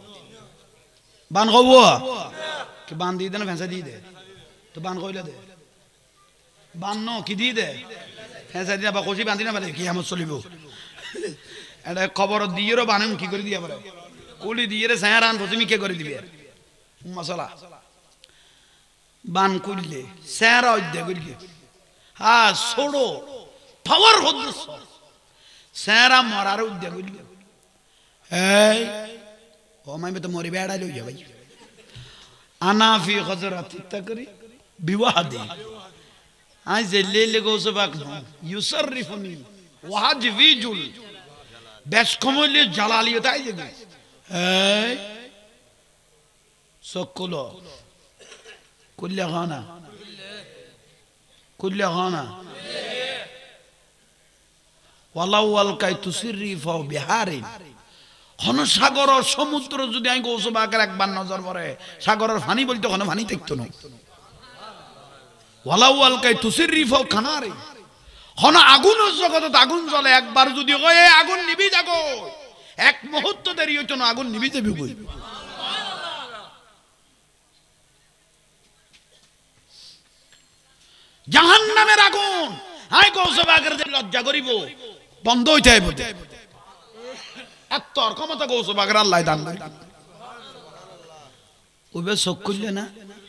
কি বান দিয়ে দে না ফেঁসা দিয়ে দে তো বান কইলে দে বান ন কি দিয়ে দে ফেঁসা দিয়ে বা কষি বান্ধি না পারে কি আমার চলিব এটা খবর দিয়ে বানে কি করে দিয়ে পারে কুলি দিয়ে রে সায়া রান তুমি কে করে দিবে মশলা বান করলে স্যার অধ্যা করিয়ে হ্যাঁ ছোড়ো পাওয়ার হদ্দস্য স্যারা মরার উদ্যোগ করলে এই ও মাইবে তো মরি বেড়াই লই ভাই আনাফি হজরত করি বিবাহ দি আজ যে লেলে গোসবাক ইউসাররিফুনি ওয়াজবিজুল বেশ কমলে জালালিয়ত আই যাবে এই সকলো কুল্লে খানা ওয়ালাউ ওয়াল কাই তুসিররিফু বিহারিন কোন সাগর সমুদ্র যদি আমি গৌসবাকের একবার নজর পড়ে সাগরের পানি বলতে কোন পানি দেখতো না ওয়ালাউ ওয়াল কাই তুসিররিফু কানারে কোন আগুন জগতে আগুন জ্বলে একবার যদি কয় এই আগুন নিভি যাগো এক মুহূর্ত দেরি হইতো না আগুন নিভি যাবে কই জাহান্নামের আগুন আই গৌসবাকের যে লজ্জা করিব বন্ধ হইতে হইব এত ক্ষমতা গৌসবাকের আল্লাহ দান ওইবার চোখ করলে না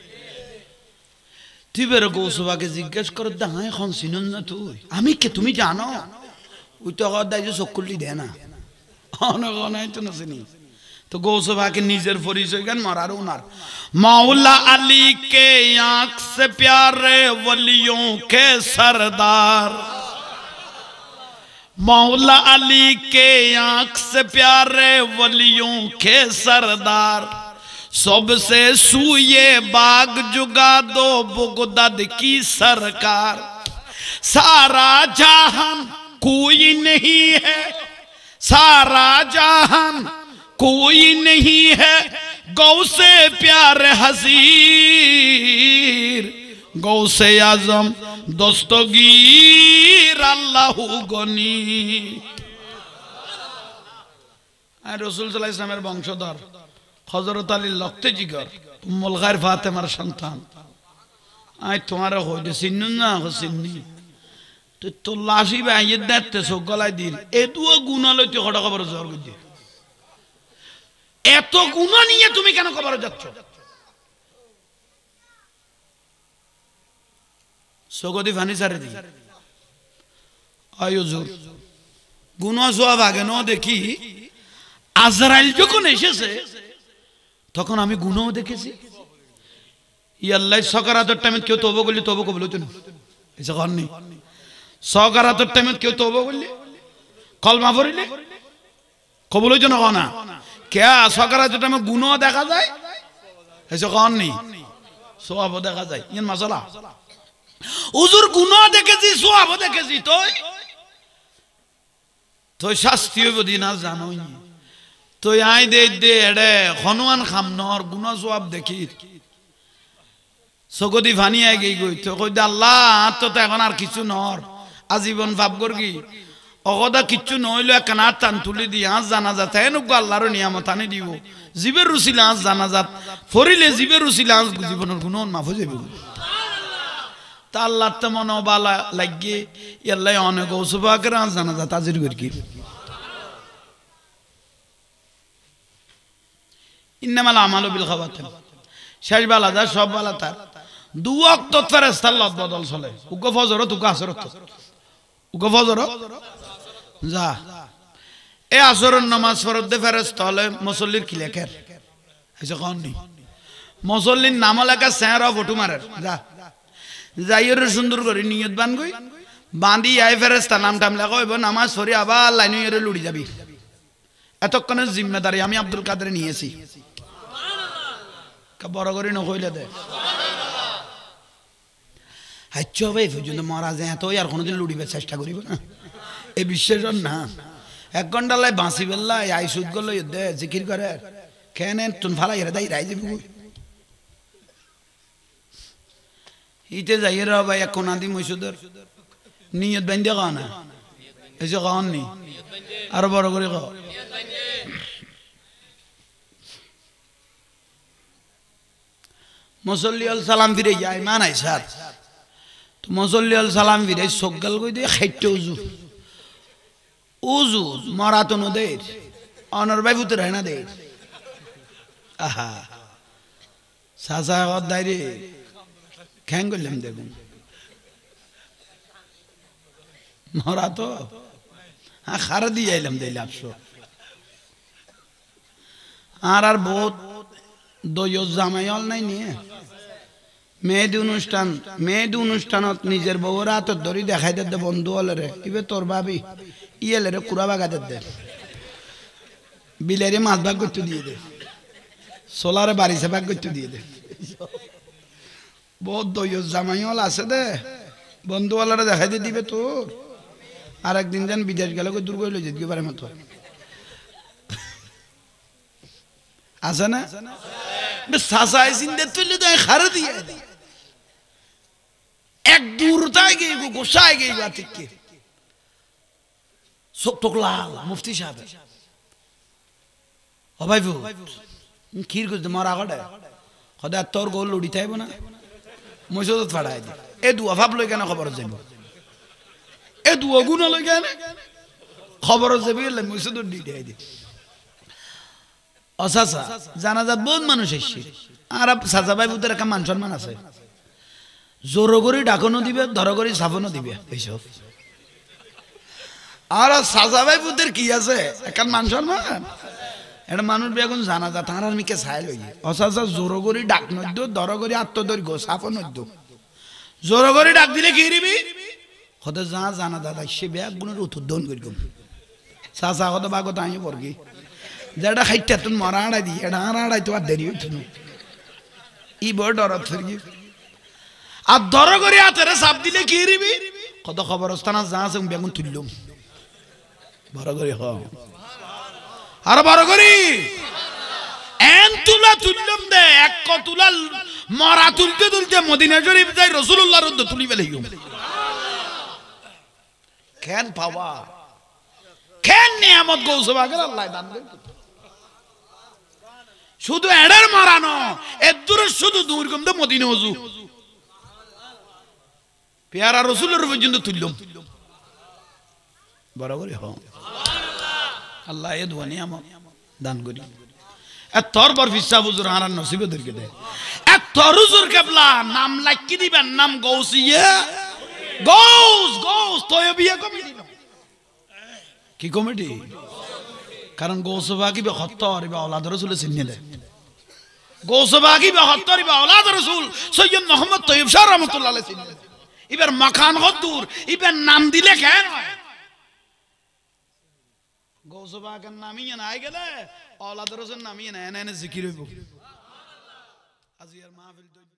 তুই বেরো গৌসবাকে জিজ্ঞেস কর দা হ্যাঁ এখন চিনুন না তুই আমি কে তুমি জানো ওই তো দায় চোখ করলি দে না অনেক তো না চিনি तो गौसबा के निजर परिचय गान मारा उनार मौला अली के आंख से प्यारे वलियों के सरदार मौला अली के आंख से प्यारे वलियों के सरदार सबसे सूये बाग जुगा दो बगदाद की सरकार सारा जहान कोई नहीं है सारा जहान कोई नहीं है गौ से प्यार हसीर गौ से आजम दस्तगीर अल्लाह गनी रसूल सल्लल्लाहु अलैहि वसल्लमेर वंशधर हजरत आलीर लक्ते जिगर उम्मुल खैर फातिमार सन्तान आय तुम्हारा हो जे सिन्नु ना हो सिन्नी तो लाशी बाइये देखते सो गलाय दिल एतुओ गुना लইতে খড়া খবর জোর করে দি এত গুনাহ নিয়ে তুমি কেন কবরে যাচ্ছ সগদি ফানি সারে দি আয় হুজুর গুনাহ সওয়াব আগে ন দেখি আজরাইল যখন এসেছে তখন আমি গুনাহ দেখেছি ই আল্লাহ সকারাতের টাইমে কেউ তওবা করলে তওবা কবুল হতো না এসে করনি সকারাতের টাইমে কেউ তওবা করলে কলমা পড়লে কবুল হতো না না क्या सकारात्मक टाइम गुनाह देखा जाए ऐसे कौन नहीं सवाब देखा जाए ये मसला हुजूर गुनाह देखेছি सवाब देखेছি तो শাস্তি হইব দিনা জানোই তো আই দে দে এডে হনুমান খামনর গুনাহ সওয়াব দেখি সগদি ফানি আই গই তো কই আল্লাহ তো এখন আর কিছু নর আজীবন পাপ করগি অগদা কিচ্ছু নইলো একখানা টান তুলি দি আজ জানাজা তাই নুক আল্লাহর নিয়ামত আনি দিব জীবের রুচিলে আজ জানাজাত ফরিলে জীবের রুচিলে আজ জীবনের গুণ মাফ হয়ে যাবে তা আল্লাহ তো মনে বালা লাগিয়ে ইয়াল্লাই অনেক ওসুবাকের আজ জানাজাত হাজির করি কি ইন্নামাল আমালু বিল খাওয়াতিম শেষ বালা যা সব বালা তার দু ওয়াক্ত ফেরেশতার লত বদল চলে উগো ফজরত উগো আসরত উগো ফজরত যা এ আসরের নামাজ ফরজ দে ফেরেশতা হলে মুসল্লির কি লেখের এসে কোন নি মুসল্লির নাম লেখা চেহারা ফটো মারের যা যাইয়ের সুন্দর করে নিয়ত বান গই বাঁধি আই ফেরেশতা নাম টাম লেখা হইব নামাজ পড়ি আবার লাইনে এর লুড়ি যাবি এতক্ষণের জিম্মেদারি আমি আব্দুল কাদের নিয়েছি বড় করে নকইলে দে আচ্ছা ভাই পর্যন্ত মারা যায় এত আর কোনোদিন লুড়িবার চেষ্টা করিব না এই বিশ্বাস না 1 ঘন্টা লাই বাঁচি বেল্লাই আই সুদ গল দে জিকির করে কেন তুন ফালা এর দাই রাই যাবি ইতে যাই রে ভাই এখন আদি মসুদের নিয়ত বান্ধে খাও না এই যে খাওয়ান নি আরো বড় করে খাও মুসল্লি আল সালাম ফিরে যায় মান আই স্যার তো মুসল্লি আল সালাম ফিরে সকাল কই দিয়ে খাইতে উজু উজু মারাতো নদের অনর ভাই পুত্র হয় না দে আহা সাসা গদাই রে খ্যাং করলাম দেখুন মারাতো হ্যাঁ খারা দিয়ে আইলাম দিলে আপসো আর বহুত দয় জামাইল নাই নিয়ে মেহেদি অনুষ্ঠানত নিজের বউর হাতত ধরি দেখাই দে বন্ধু হলরে ইবে তোর ভাবি ইয়েলেরে কুড়া বাগাতে দে বিলেরে মাছ ভাগ করতে দিয়ে দে সোলারে বাড়িছে ভাগ করতে দিয়ে দে বহুত দয় জামাইল আছে দে বন্ধু হলরে দেখাই দিয়ে দিবে তোর আর একদিন যেন বিদেশ গেলে দূর করে যেতে পারে মতো আছে না সাসাই সিন্দে তুলে দেয় খারে দিয়ে এক দূরতায় গিয়ে গোসায় গিয়ে বাতিকে চোখ টোক লাল মুফতি সাহেব ও ভাই ক্ষীর করতে মারা আগটে সদায় তোর গোল লুড়ি থাইব না মসজিদ ফাড়াই দি এ দুয়া ভাব লই কেন খবর যাব এ দুয়া গুণ লই কেন খবর যাবি মসজিদ দি দেয় দি অসাসা জানাজাত বহুত মানুষ এসছে আর সাজা ভাই বুতের একটা মান সম্মান আছে জোর করে ডাকনো দিবে ধর করে সাফনও দিবে এইসব আর সাজা ভাই বুতের কি আছে একটা মান সম্মান এটা মানুষ এখন জানাজা তার আমি কে ছাই লই অসাসা জোর করে ডাক নদ্য ধর করে আত্মদৈর্ঘ্য সাফন নদ্য জোর করে ডাক দিলে কি দিবি হতে যা জানা দাদা সে ব্যাগ গুণের উত্তোধন করি চাচা কত বাগত আমি পড়গি যেটা খাইতে তুমি মরা আড়াই দি এটা আড়াই তো আর দেরি হইতো ই বড় ডরত ফিরগি আর ধর করে হাতের চাপ দিলে কি দিবি কত খবরস্থান যা আছে বেগুন তুললাম বড় করে হ আর বড় করি এন তুলা তুললাম দে এক তুলা মরা তুলতে তুলতে মদিনা শরীফ যাই রাসূলুল্লাহর রদ তুলি ফেলাইও কেন পাওয়া কেন নিয়ামত গৌসবাগের আল্লাহ দান দেন শুধু এড়ের মারানো এর দূরে শুধু দূর কম তো মদিনা ওযু পেয়ারা রাসূলের পর্যন্ত তুললাম বড় করে হ আল্লাহ এ দোয়া নিয়ামত দান করি তোর বর ফিসা হুজুর হারান নসিবে দরকে দে তোর হুজুর কেবলা নাম লাকি দিবেন নাম গৌসিয়া গৌস তয়বিয়া কমিটি কি কমিটি কারণ গৌসবাগি বে হত্তর বা আওলাদ রাসূল চিনিয়ে দেয় গৌসবাগি বে হত্তর বা আওলাদ রাসূল সৈয়দ মুহাম্মদ তয়্যিব শাহ রাহমাতুল্লাহ আলাইহি চিনিয়ে দেয় এবার মাখান হদ্দুর এবার নাম দিলে কেন গৌসবাগের নামিয়ে নাই গেলে আওলাদ রাসূল নামিয়ে না এনে জিকির হইব আজি আর মাহফিল